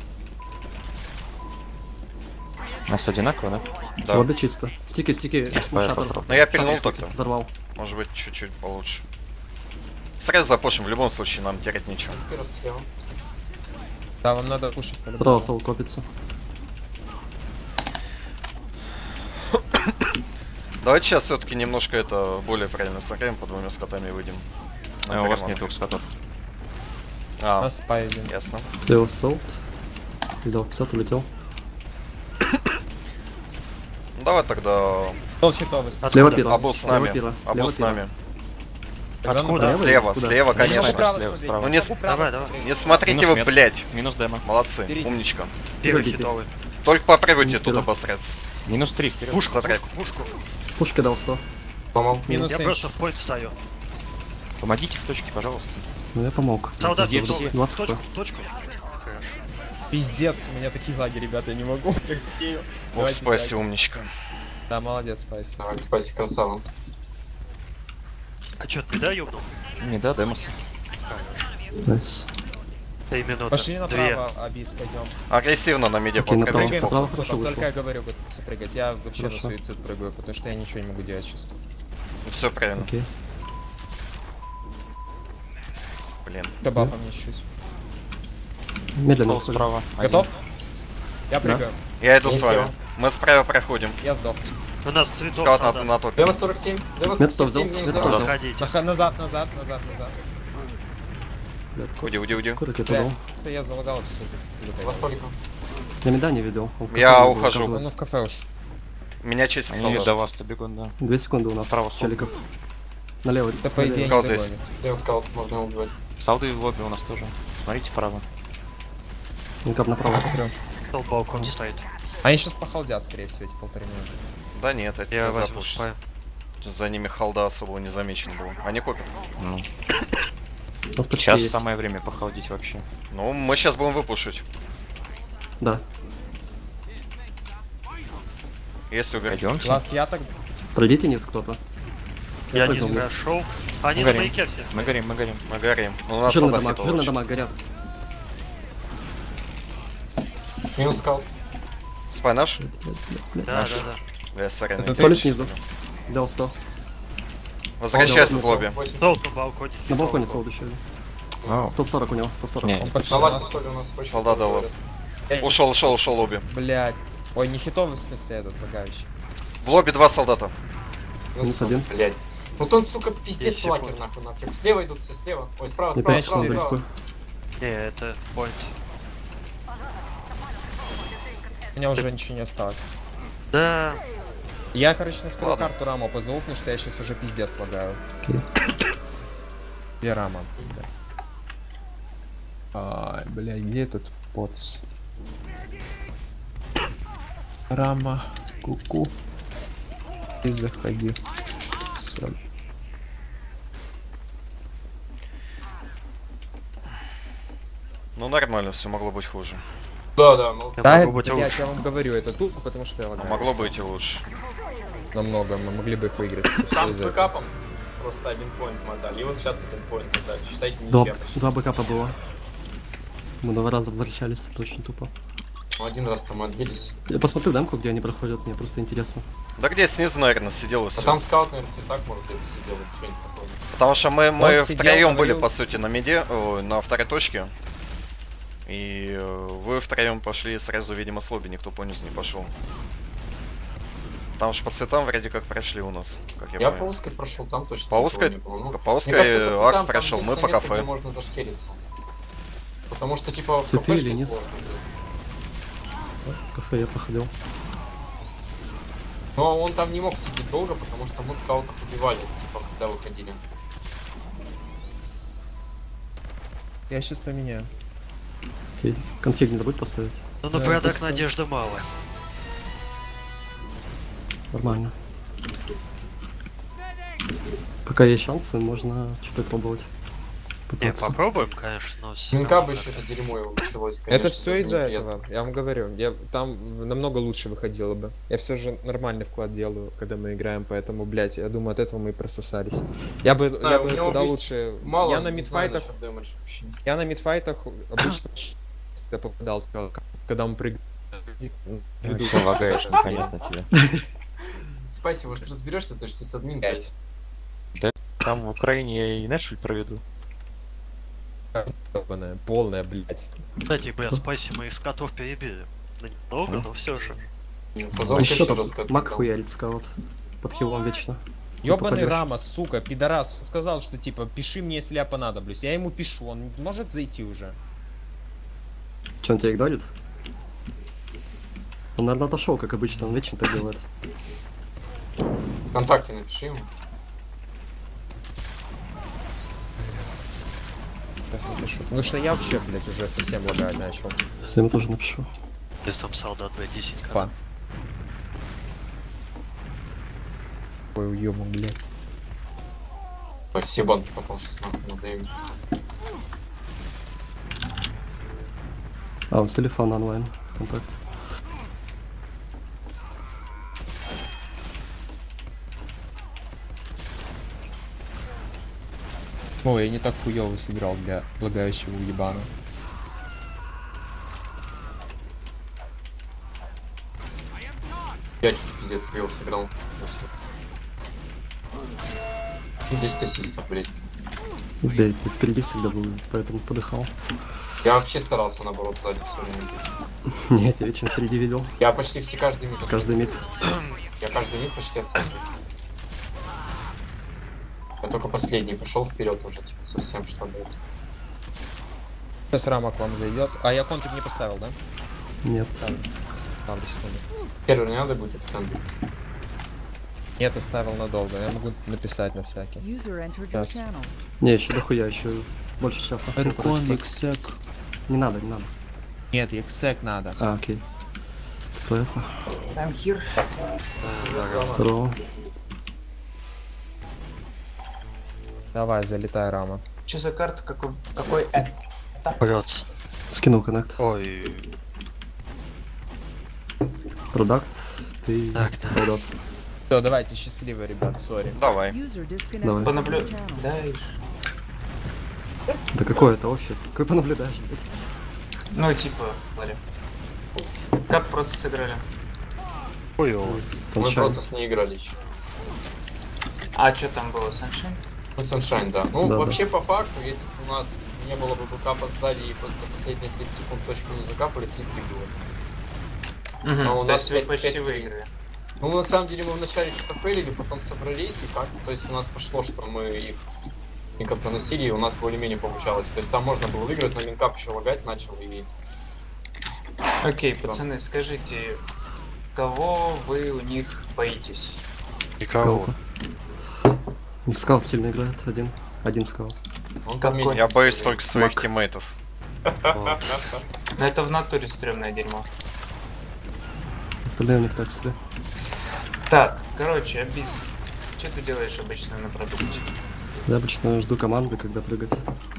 У нас одинаково, да? Да. Лобби чисто. Стики. спаю, Шаттер. попробую. Но я пильнул Шаттер так-то. Взорвал. Может быть, чуть-чуть получше. Сразу запушим, в любом случае нам терять нечего. Пирос слева. Да, вам надо кушать Право по-любому. сол копится. Давайте сейчас все-таки немножко это более правильно сыграем, по 2 скотами выйдем. А, у вас нет двух скотов. У А, нас спай один. ясно. Слева солт. Дал 50, улетел. Ну, давай тогда Пол хитовый. Слева пира. Абу с Слева нами. пира. Абу Слева с пира. нами. Тогда Откуда? направо. Слева, Куда? слева, Я могу конечно. право Слева, смотреть. справа. Ну, не Могу право Давай, давай. смотреть. Не смотрите Минус вы, мед. блять. Минус демо. Молодцы, Берите. умничка. Первый Берите. хитовый. Только попробуйте Минус тут пира. обосраться. Минус 3 вперед. Пушку, Затрек. пушку. Пушки дал 100. Помол. Минус Я инч. просто в пойнт стою. Помогите в точке, пожалуйста. Ну я помог. Солдат, Где готовы. все? 20 В точку. Хорошо. Пиздец, у меня такие лаги, ребята, я не могу. Ох, Давайте спасибо, так. умничка. Да, молодец, спайс. Давай, спасибо, красава. А чё, ты да ёбнул? Не да, демоса. Найс. 3 минуты. Пошли 2. направо, Абис, пойдем. агрессивно на миде Окей, направо. попрыгаем. Прыгаем, Направо, стоп, хорошо стоп, вышло. только я говорю, готовься прыгать. Я вообще на Хорошо. суицид прыгаю, потому что я ничего не могу делать сейчас. Все правильно. Окей. Блин. Ты бафа мне чуть-чуть. Медленно. Пол справа. Готов? Я прыгаю. Я иду Не с вами. слева. Мы справа проходим. Я сдох. У нас цветов Скаут солдат. на топе. Демо 47. Демо Мед стоп 47. взял, Мне не мед знаю. стоп. Заходите. Назад. Уйди, уйди, уйди. Куда тебе Бля, дал? это я залагал все Два солика. Я меда не видел. Он в кафе Я был, ухожу. Ну оказывается. в кафе уж. Меня честь Они солдат. до вас бегут, да. 2 секунды у нас. Справа сол. Челиков. Налево. Да по идее Скаут не здесь. догонит. Демо скаут, можно убивать. Салды в лобби у нас тоже. Смотрите право. Никак направо. Смотрю. Стол балкон стоит. Они сейчас похолодят, скорее всего, эти 1,5 минуты. Да нет, это Я не возьму запушит. спаю. За ними халда особо не замечено было. Они копят. Ну, У нас почти сейчас есть. самое время походить вообще. Ну, мы сейчас будем выпушить. Да. Есть убер. Пойдемте. Ласт, я так... Пройдите низ кто-то. Я не прыгнул. зашел. Они Мы на горим. маяке все Мы горим. Мы горим. Ну, у нас Жирный солдат дамаг, хитов жирный вообще. дамаг, горят. Минус скаут. Спай наш? Да. Я сорян. Это я ты? Соли не снизу. понял. Дал 100. Возвращайся О, с лобби. 80. Стол на балконе. На балконе солд еще. Вау. 140 у него, 140. Не, Он почти На ласте нас. соли у нас очень Солдат дал много. вас. Ушел лобби. Блять. Ой, не хитовый в смысле этот лагающий. В лобби 2 солдата. Минус один. Блядь. Вот он, сука, пиздец 10 секунд. лакер нахуй напряг. Слева идут все, слева. Ой, справа, Не справа, прячься, справа, не справа. рискуй. Не, это пойнт. У меня уже ничего не осталось. Да. Я, короче, на вторую Ладно. карту Раму позову, потому что я сейчас уже пиздец лагаю. Окей. Где Рама? Бля. Ай, бля, где этот поц? Рама, куку. И заходи. Всё. Ну нормально, все могло быть хуже. Да, ну Я Да, могу быть блядь, лучше. я вам говорю, это тупо, потому что я А лагаю. могло быть и лучше. Намного, мы могли бы их выиграть. Всё там с из-за этого. бэкапом просто 1 поинт мы отдали. И вот сейчас 1 поинт отдали. Считайте, Два, ничья почти. два бэкапа было. Мы 2 раза возвращались, это очень тупо. Ну, 1 раз там мы отбились. Я посмотрю демку, где они проходят, мне просто интересно. Да где снизу, наверное, сидел и А все. там скаут, наверное, цветак может где-то сидел или что-нибудь такое. Потому что мы Он сидел, втроем были, говорил- по сути, на миде, на второй точке. И вы втроем пошли сразу, видимо, с лобби, никто понизу не пошел. Потому что по цветам вроде как прошли у нас, как я Я по понял. узкой прошел, там точно По никого узкой? не было. Ну, По узкой мне кажется, по цветам Акс там прошел, мы по единственное место, кафе. где можно зашкериться. Потому что, типа, в Цветы кафешке или нет? сложно. В кафе я проходил. Но он там не мог сидеть долго, потому что мы скаутов убивали, типа, когда выходили. Я сейчас поменяю. Окей. Конфиг не забудь поставить. Ну на Да, порядок просто- надежды мало. Нормально. Пока есть шансы, можно что-то пробовать. Не, Пытаться. попробуем, конечно, но всё Минка равно бы как- еще это дерьмо его началось, конечно. Это все из-за неприятно. этого, я вам говорю. Там намного лучше выходило бы. Я все же нормальный вклад делаю, когда мы играем, поэтому, блять, я думаю, от этого мы и прососались. Я бы Да, я у бы него куда здесь лучше. Мало, я на не знаю мидфайтах. насчет дэмэджа вообще. Я на мидфайтах обычно всегда попадал, когда мы прыгали. Все лагаешь, непонятно тебе. Спайси, может разберешься, ты же с админ, блядь. 5. Там в Украине я и Нэшвиль проведу. Полная, блять. Кстати, бля, спайси, мы их скотов перебили. Ну, немного, но все же. А Позовка еще еще там жестко. маг хуярит скаут. Под хилом вечно. Ёбаный попадёшь. Рама, сука, пидорас, сказал, что типа пиши мне, если я понадоблюсь. Я ему пишу, он может зайти уже. Че, он тебя игнорит? Он, наверное, отошел, как обычно, он вечно так делает. Вконтакте напиши ему. Сейчас напишу. Потому что я вообще, блять, уже совсем лагать начал. Всем тоже напишу. Если там солдат B10 Па. Ой, уёбан, блядь. Ой, все банки попал сейчас нахуй на время. А, он с телефона онлайн. Контакт. Ой, я не так хуёво сыграл для лагающего уебана. Я что-то пиздец хуёво сыграл. 10 ассистов, блядь. Сбей, ты впереди всегда был, поэтому подыхал. Я вообще старался наоборот сзади все время. Нет, я вечно впереди видел. Я почти все каждый мид. Каждый мид. Я каждый мид почти отходил. Я только последний пошел вперед уже, типа, совсем чтобы. Сейчас Рама к вам зайдет. А я контик не поставил, да? Нет. Ставлю секунду. Первый не надо будет экстенды. Нет, я ставил надолго. Я могу написать на всякий. User entered your Yes. channel. Не, еще дохуя, еще больше часа. Ну, полтора часа. эксек. Не надо, не надо. Нет, эксек надо. А, окей. Кто это? I'm here. Здорово. Давай, залетай, Рама. Что за карта? Какой Прется. Скинул коннект. Ой, Продакт. Ты Так, да. солдат. Все, давайте, счастливо, ребят, сори. Давай. User disconnected Давай. from your Понаблю... channel. Дай. Да какой это офи? Какой понаблюдаешь, блядь? Ну, типа, Ларри. Как просто сыграли? ой-ой. Мы Sunshine. процесс не играли еще. А что там было, Sunshine? Ну, Sunshine, да. Ну, Да, вообще, по факту, если бы у нас не было бы бэкапа сзади и просто последние 30 секунд точку не закапали, 3-3 было. А у То нас есть вы 5-3. почти выиграли. Ну, на самом деле, мы вначале что-то фейлили, потом собрались, и как то есть у нас пошло, что мы их как-то носили, и у нас более-менее получалось. То есть там можно было выиграть, на минкап еще лагать начал, и... Окей, пацаны, скажите, кого вы у них боитесь? Никого. Скаута. Скаут сильно играет, один скаут. Он там Какой? Я боюсь медленно. только своих Мак. тиммейтов. Вот. Ну это в натуре стрёмное дерьмо. Остальные у них так себе. Так, короче, Абис, что ты делаешь обычно на продукте? Я обычно жду команды, когда прыгать.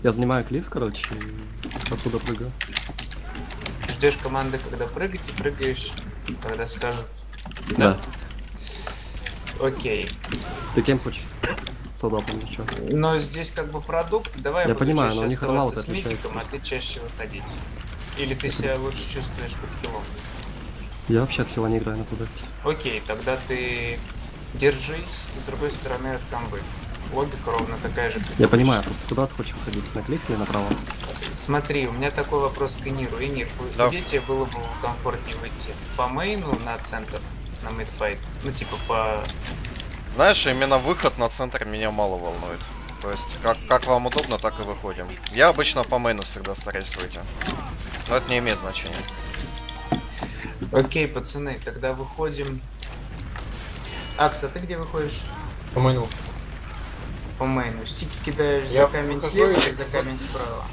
Я занимаю клиф, короче, и оттуда прыгаю. Ждешь команды, когда прыгать, и прыгаешь, когда скажут. Да. Окей. Ты кем хочешь? Солдатом или чё? Но здесь как бы продукт. Давай Я буду понимаю, но чаще у них армал оставаться с отличается. митиком, а ты чаще выходить. Или ты себя лучше чувствуешь под хилом. Я вообще от хила не играю на продукте. Окей, тогда ты держись с другой стороны от камбы. Логика ровно такая же. как Я и понимаю, обычно. просто куда ты хочешь выходить? На клиф или направо? Смотри, у меня такой вопрос к Эниру. Энир, Да. где тебе было бы комфортнее выйти? По мейну на центр? На мидфайт? Ну типа по... Знаешь, именно выход на центр меня мало волнует. То есть, как вам удобно, так и выходим. Я обычно по мейну всегда стараюсь выйти. Но это не имеет значения. Окей, пацаны, тогда выходим. Акс, а ты где выходишь? По мейну. По мейну. Стики кидаешь Я за камень выхожу слева и или за камень справа?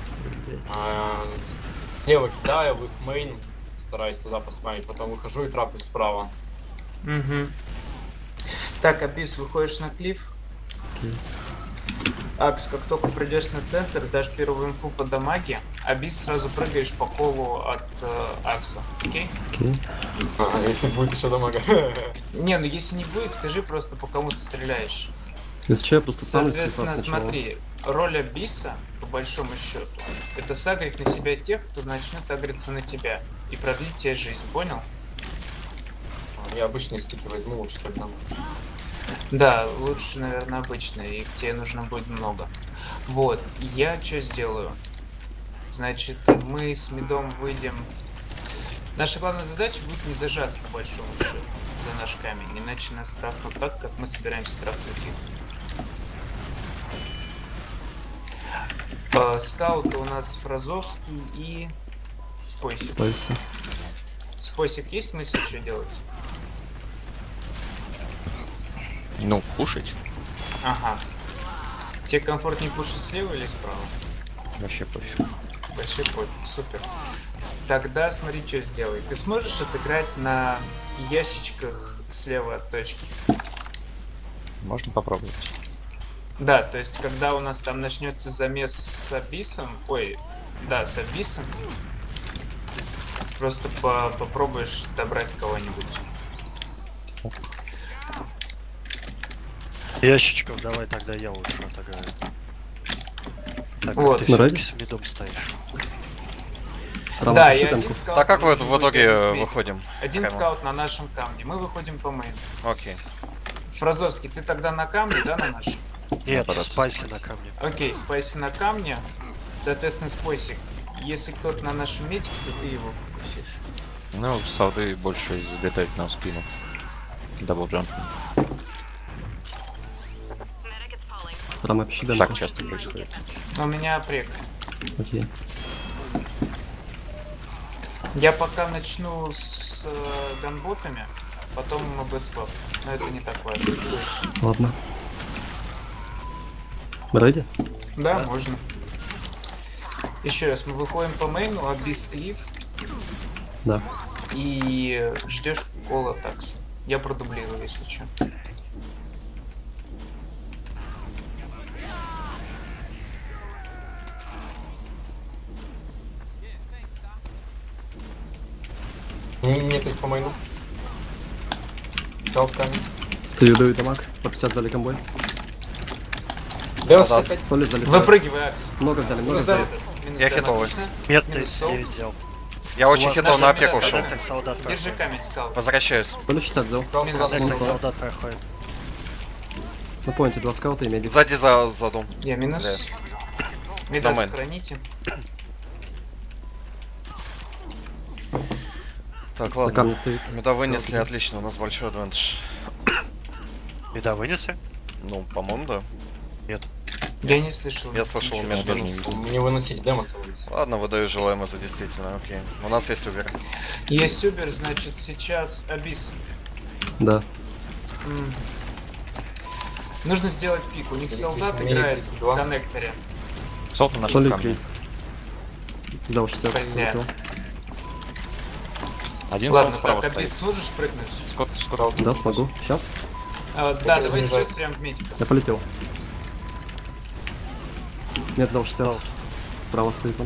Слева кидаю, в их мейн, стараюсь туда посмотреть, потом выхожу и трапаю справа. Угу. Так, Абис, выходишь на клифф. Окей. Акс, как только придешь на центр, дашь первую инфу по дамаге, Абис сразу прыгаешь по колу от Акса. Окей? Окей. Если будет еще дамага. Не, ну если не будет, скажи просто, по кому ты стреляешь. Если что, я просто сам из Соответственно, клифа сначала. смотри, роль Абиса, по большому счету, это сагрить на себя тех, кто начнет агриться на тебя и продлить тебе жизнь, понял? Я обычные стики возьму лучше тогда. Да, лучше, наверное, обычные, их тебе нужно будет много. Вот, я что сделаю? Значит, мы с мидом выйдем... Наша главная задача будет не зажаться, по большому счету, за наш камень, иначе нас трафнут так, как мы собираемся трафнуть их. Скауты у нас Фразовский и Спойсик. Спайси. Спойсик, есть смысл что делать? Ну, кушать. Ага. Тебе комфортнее пушить слева или справа? Вообще пофиг. Большой пофиг, супер. Тогда смотри, что сделай. Ты сможешь отыграть на ящичках слева от точки? Можно попробовать. Да, то есть, когда у нас там начнется замес с Абисом, ой, да, с Абисом, просто попробуешь добрать кого-нибудь. Ящичков давай тогда я лучше отыграю. Так, Вот. как ты Ну, всё-таки ради. с мидом стоишь. Рама, Да, пошли и танку. один скаут. Так как вы должен в быть итоге рядом с мейном. выходим? Один Прямо. скаут на нашем камне. Мы выходим по мейну. Окей. Фразовский, ты тогда на камне, да, на нашем? Нет, Наоборот. спайси на камне. Окей, Спайси на камне. Соответственно, Спойсик. Если кто-то на нашем метике, то ты его фокусишь. Ну, сауды больше залетают нам в спину. Даблджамп. Рама, пиши Так дамку. часто происходит. У меня прек. Окей. Я пока начну с ганботами, потом МБ-свап. Но это не так важно. Ладно. Ready? Да, можно. Еще раз, мы выходим по мейну, Абис Клифф Да. и ждешь кола такса. Я продублирую, если что. Нет их по мейну. Дал камень. Стою, даю дамаг. По 50 взяли комбой. Дэл 65. Соли взяли. Выпрыгивай, Акс. Много взяли, много За взяли. этот. Минус Я дам, хитовый. отлично. Нет, ты Минус солд. 9 взял. Я очень вас хитов наша на опеку медаль, ушел. Коннектор солдат Держи проходит. камень, скаут. Возвращаюсь. Соли 60 взял. Минус Коннектор солд. солдат проходит. На поинте 2 скаута и медик. Сзади за дом. Я минус. Медаль Домен. сохраните. Так, На ладно. камне стоит. Меда вынесли, Окей. отлично, у нас большой адванtage. Меда вынесли? Ну, по-моему, да. Я не слышал. Я слышал, ничего. у меня даже не видел. Мне выносить демо совались. Ладно, выдаю желаемое за действительно, окей. У нас есть убер. Есть Убер, значит, сейчас Абис. Да. Нужно сделать пик. У них солдат Имеет играет в 32. коннекторе. Солд на нашем Соли камне. клиф. Взял 60. Бля. полетел. Один Ладно, солд справа так, Абис, стоит. сможешь прыгнуть? Скоро. Да, смогу. Сейчас. Да, Я давай не сейчас знаю. прям в медика. Я полетел. Нет, взял 60. Дал. Справа стоит он.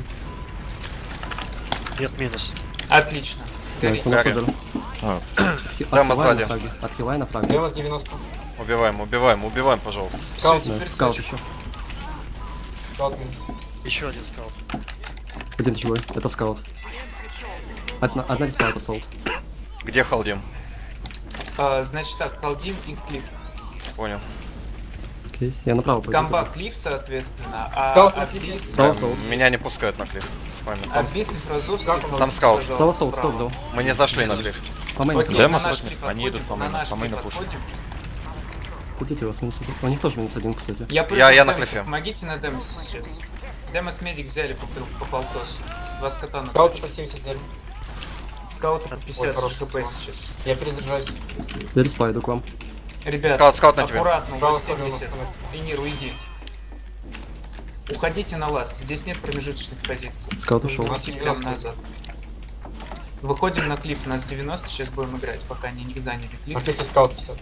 Нет, минус. Отлично. Найс, Горите. он Гарри. супер. Демо сзади. Отхивай на фраге. Демос 90. Убиваем, пожалуйста. Все, Скаут, теперь Найс, скаут точку. еще. Скаут минус. Еще один скаут. Один живой, это скаут. Одна респа, это солд. Где халдим? Значит так, халдим их клиф. Понял. Окей, я направо пойду. Комба клиф, соответственно, а Скаут на Абис... Скаут, солд. Меня не пускают на клифф. Спамят. Там, Абис и Фразовский, Там помогите, скаут. Того пожалуйста, солд, стоп, справа. взял. мы не зашли на клифф. По мейну. Окей, Демо на наш слышно? клиф Они идут отходим, по на мейну, наш по клиф мейну пушат. отходим. Крутите вас минус один. У них тоже минус один, кстати. Я прыгну на Демоса, клиффе. помогите на Демосе сейчас. Демос медик взяли по полтосу. 2 скота на Скаут точку. по 70 взяли. Скауты по 50 хороший хп скаут. сейчас. Я перезаряжаюсь. Я респа иду к вам. Ребят, Скаут на тебе. аккуратно, у Право вас сторону 70. останови. Энир, уйдите. Уходите на ласт, здесь нет промежуточных позиций. Скаут ушел. Ну, Идти прям назад. Выходим на клифф, у нас 90, сейчас будем играть, пока они не заняли клифф. На клифе скаут 50.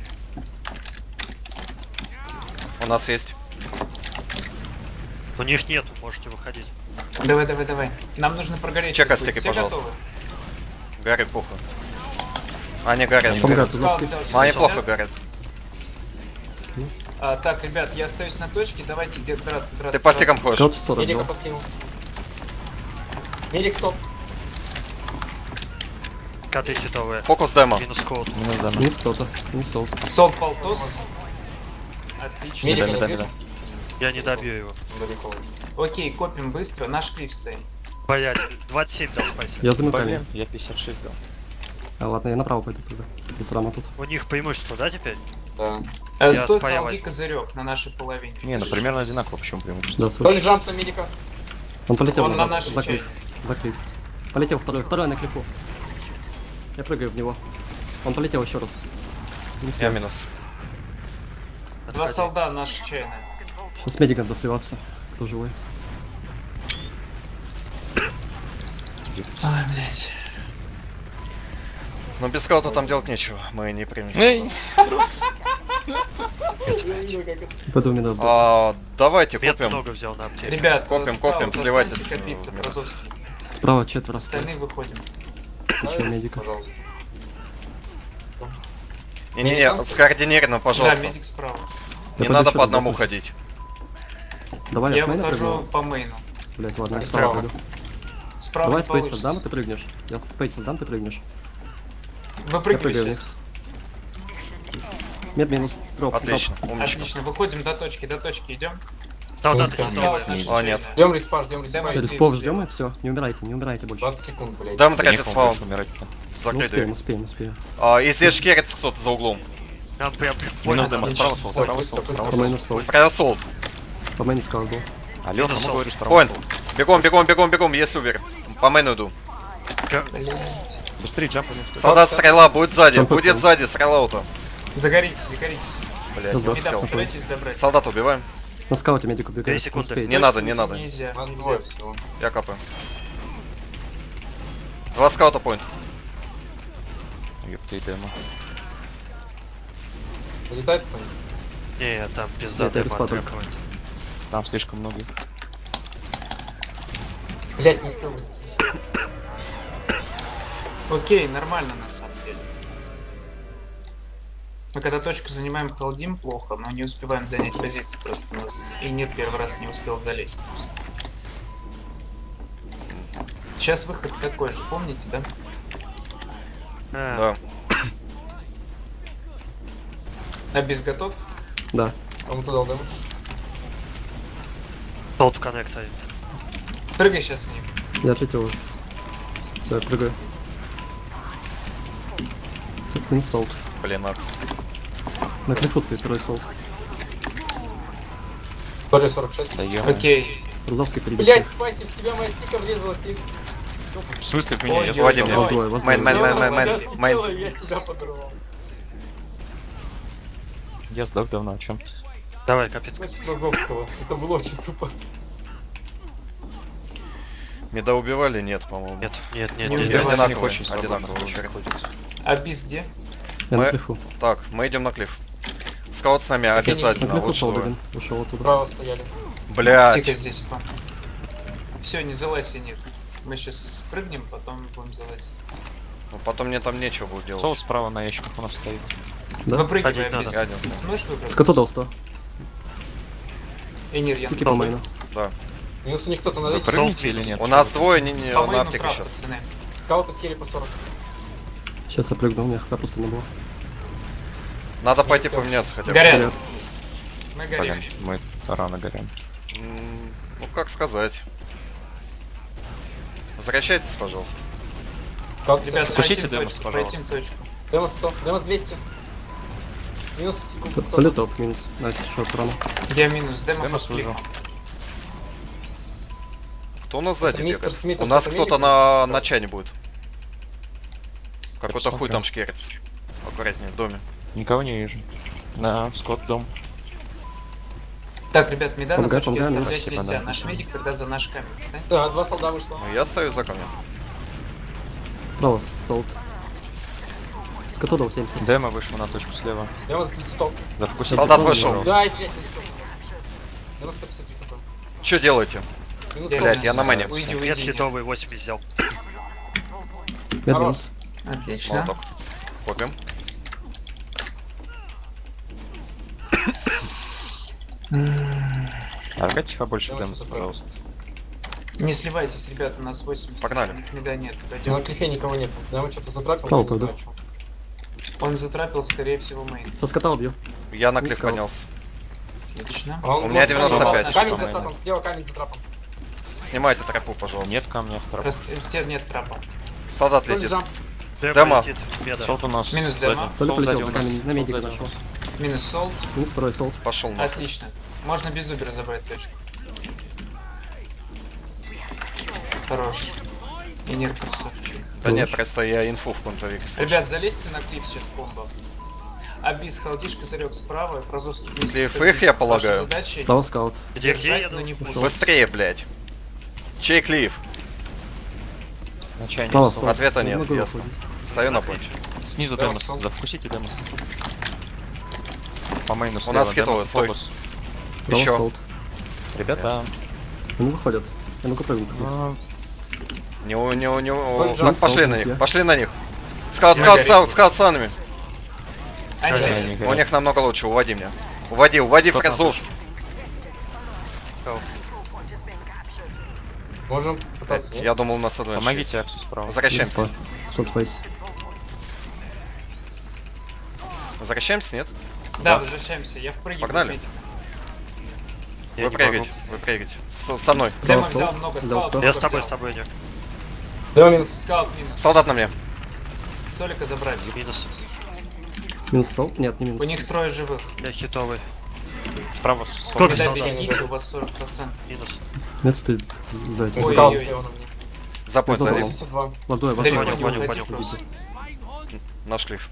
У нас есть. У них нету, можете выходить. Давай. Нам нужно прогореть. Чекай сейчас будет. стыки, Все пожалуйста. готовы? Гарри, похуй. А, не горят. Помогают, Скаут у нас взял А, 60. неплохо горят. Так, ребят, я остаюсь на точке, давайте где-то драться. Ты по стикам ходишь. Скаут 40 Медика взял. подкинул. Медик стоп. Коты хитовые. Фокус демо. Минус коут. Минус даме. Минус кто-то, минус солд. Сол полтос. Отлично. Медика Да, не да, бьет. да. Я не добью его. Далеко. Окей, копим быстро, наш клифф стоит. Блять, 27 дал спасибо. Я за мыками. Блин, я 56 дал. А ладно, я направо пойду тогда. Без рама тут. У них преимущество, да, теперь? Да. Я Стой, спаялась. халди козырек на нашей половине. Не, ну слышишь? примерно одинаково, почему преимущество. Да, То ли слушай. джамп на медика. Он полетел Он на назад, нашей за клифф. За клифф. Полетел второй на клиффу. Я прыгаю в него. Он полетел еще раз. Минус Я я. минус. 2 солда, наша чайная. Сейчас с медиком надо сливаться. Кто живой? Ой, блядь. Но без скаута там делать нечего. Мы не примем. Пойду минус. Давайте Мед купим. много взял на аптеке. Ребят, Копим, скаут, копим, останься сливайтесь. копиться, Фразовский. Справа четверо. Остальные выходим. Включаю медика. Пожалуйста. Не-не-не, скоординированно, Да, пожалуйста. медик справа. Не пойду надо еще по раз одному запрыгну. ходить. Давай, Я я с мейна выхожу прыгну. по мейну. Блять, ладно, я Справа. справа пойду. Справа Давай не спейс получится. дам, и ты прыгнешь. Я спейс дам, ты прыгнешь. Выпрыгивай прыгаю сейчас. Мед минус дроп. Отлично, умничка. Отлично, выходим до точки идем. Да, да, Скаут. хитовые. Скаут наша О, нет. чайная. Ждем респа, ждем Давай. респа. Респов ждем и все. Не умирайте больше. 20 секунд, блядь. Дам Да тратить некому спаун. больше умирать-то. Ну, Закрой дверь. успеем. И здесь шкерится кто-то за углом. Нам прям Минус больно. демо, справа сол, Ой, справа быстро, сол, быстро. справа По сол. мейну сол. Просол. По мейну скаут был. Алё, Минус кому сол. говорю, справа Понял. сол. Бегом, есть убер. По мейну иду. Блядь. Быстрее джампами. Солдат стрела будет сзади, Там будет попал. сзади, с релаута. Загоритесь. Блять, Да, не да. Меда, успел. постарайтесь забрать. Солдат убиваем. На скауте медик убегает. 3 секунды. Успеет. Не надо, не надо. Нельзя. Нас двое всего. Я капаю. 2 скаута поинт. Ёпта, и демо. Залетает кто-нибудь? Не, там пизда, Это демо респа только. отвлекает. Там слишком много. Блять, не успел быстрее. Окей, нормально на самом деле. Мы когда точку занимаем, халдим плохо, но не успеваем занять позиции. Просто у нас и нет первый раз не успел залезть. Просто. Сейчас выход такой же, помните, да? А, Да. Абис готов? Да. Кому-то дал дэмэдж? Толт в коннекторе. Прыгай сейчас в них. Я отлетел уже. Все, я прыгаю. Минус солд. Блин, Акс. На клифу стоит второй солд. Тоже 46. Да ё. Окей. Рузовский впереди. Блять, спасибо, в тебя моя стика врезалась и... В смысле в меня? Ой, Я ой, Владимир. ой. Двое, вас Мэн, двое. мэн, мэн, мэн, Я мэн. делаю, я себя подорвал. Я сдох давно, о чем? Давай, капец. Значит, Розовского. Это было очень тупо. Меда убивали? Нет, по-моему. Нет. Не Одинаковые, убивали. Это не очень одинаковые. свободно приходится. Абис где? Я Мы- на клифу. Так, мы идем на клифф. Скаут с нами На обязательно. клифу Лучше солд двое. один. Ушел оттуда. Справа стояли. Тихо Блять. здесь. Все, не залазь, нет. Мы сейчас прыгнем, потом будем залазить. Ну, потом мне там нечего будет делать. Соус справа на ящиках у нас стоит. Да? Выпрыгивай Ходить без... надо. Сможешь выпрыгнуть? Скоту дал 100. Энир, я Тики по мейну. Да. Минус у них кто-то Вы надо идти. прыгнете или нет? У нас двое не по на мейну аптеке трап, сейчас. пацаны. Кого-то съели по 40. Сейчас я прыгну, у меня хп просто не было. Надо пойти поменяться хотя бы. Горят. Горят. Мы горим. Блин, мы рано горим. Ну, как сказать. Возвращайтесь, пожалуйста. Кого-то Ребят, Спустите файтим демос, точку, пожалуйста. файтим точку. Демос 100. Демос 200. Минус. Солид топ, минус. Найс, еще рано. Я минус, демо Демос фастфлип. выжил. Кто у нас сзади Это мистер бегает? Смит, У нас это кто-то медик? на чайне будет. Какой-то хуй Посмотрим. там шкерится. Аккуратнее, в доме. Никого не вижу. На Скотт дом. Так, ребят, меда на Помогай, точке помогай, оставлять спасибо, нельзя. да. Наш медик тогда за наш камень. Встань. Да, 2 солда вышло. Ну, я стою за камнем. Право, солд. Скоту дал 70. Демо вышел на точку слева. Демос 100. За вкусите. Солдат дом, вышел. пожалуйста. Да, и 5. Демос 153 хп. Что делаете? Минус Блядь, 100. я на мэне. Уйди, Нет, уйди. нет. хитовый 80 взял. Я Хорош. минус. Отлично. Молоток. Копим. Аркадьте побольше Давай, демос, что-то пожалуйста. Не сливайтесь, ребят, у нас 80. Погнали. У них меда нет. На Пойдем. клифе никого нет. Я что-то затрапил, О, я не пойду. знаю, что. Он затрапил, скорее всего, мейн. По скота убью. Я на Не клик сказал. поднялся. Отлично. А он У меня может 95. Камень По-моему. затрапан, слева камень затрапан. Снимайте тропу, пожалуйста. Нет камня. тропа. В тебе нет трапа. Солдат Кто летит. джамп? Демо. летит. Меда. Солд у нас. Минус сзади. демо. Солид Солд полетел сзади за у нас. камень, на медика Солд сзади у нашел. нас. Минус солд. Минус второй солд. Пошел нахуй. Отлично. Можно без убера забрать точку. Хорош. Энир красавчик. Да нет, просто я инфу в контовик слышал. Ребят, залезьте на клиф сейчас комбо. Абис, Халдиш, Козырек справа, Фразовский вместе Клифф с их, Абис. я Ваша полагаю. задача Право скаут. Где держать, я но не пушить. Быстрее, блядь. Чей клифф? На чайник. Право Солд. солд. Ответа Не нет, могу ясно. выходить. Стою на понче. Снизу Да, демос. солд. Завкусите демос. По мейну У слева. нас хитовый, демос, стой. фокус. Право Еще. солд. Ребята. Они выходят. Я могу прыгнуть. Так, джамп, пошли солд, на них, я. пошли на них. Скаут, Я скаут, горит. скаут, скаут с ланами. Они Я горят. не У горю. них намного лучше, уводи меня. Уводи Скот Фрезовский. Можем пытаться, нет? Я думал, у нас адвенчер. Помогите Аксу справа. Возвращаемся. Спот спайс. Возвращаемся, нет? Да, возвращаемся. Я впрыгиваю. Погнали. Я Вы не прыгаете, могу. вы прыгаете. Со мной. Демо Да, взял солд. много, Да, скаут солд. много Я взял. с тобой, Ник. Демо минус. Скаут минус. Солдат на мне. Солика забрать. Минус. Минус солд? Нет, не У минус. них трое живых. Я хитовый. Справа Сколько солд. Когда солдат? берегите, у вас 40%. Минус. Нет, стоит сзади. Ой, Скаут ой, слева на мне. За point Я залез. 82. Ладой, Далеко ладой. не Понял, уходи понял. просто. Наш клифф.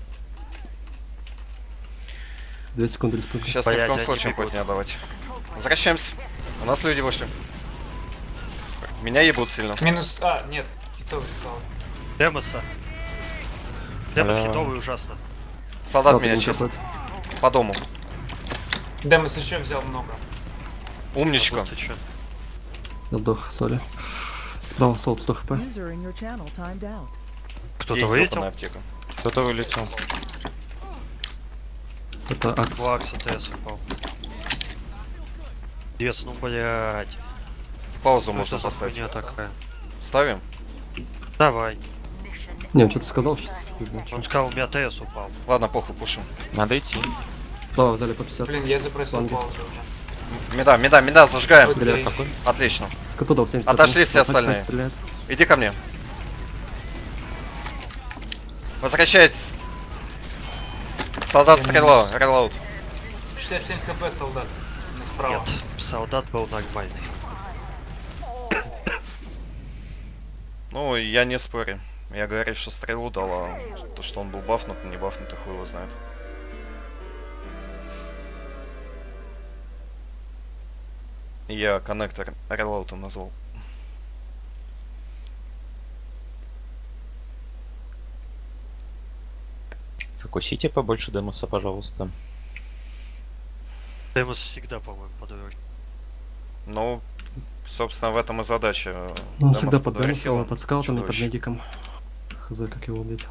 2 секунды республики. Сейчас ни в Блядь, коем они случае бегут. будет не отдавать. Возвращаемся. У нас люди вышли. Меня ебут сильно. Минус... А, нет. Хитовый скаут. Демоса. Демос Бля. хитовый ужасно. Солдат Скаут меня не честно. капает. По дому. Демос еще взял много. Умничка. Ты чё? Я сдох, сори. Право солд 100 хп. User in your channel timed out. Кто-то Ей вылетел? ёбаная аптека. Кто-то вылетел. Это Акс. Лакс ТС упал. Дес, ну блять. Паузу Что можно за поставить. хуйня такая? Ставим? Давай. Не, он что-то сказал сейчас. Не знаю, чё. Он сказал, у меня ТС упал. Ладно, похуй, пушим. Надо идти. Право взяли по 50. Блин, я запросил Фланги. паузу уже. Меда, зажигаем. Окей. Отлично. Скоту дал 70. Отошли все Опять остальные. стреляет. Иди ко мне. Возвращайтесь. Солдат Я стрела, минус. релоуд. 67 СП солдат. Справа. Нет, солдат был нормальный. Ну, я не спорю. Я говорю, что стрелу дал, а то, что он был бафнут, не бафнут, и хуй его знает. Я коннектор релоутом назвал. Закусите побольше демоса, пожалуйста. Демос всегда, по-моему, по дороге. Ну, собственно, в этом и задача. Он Демос всегда под под Демосом, Варихилом. под скаутом и под Чудовище. медиком. Хз, как его убить.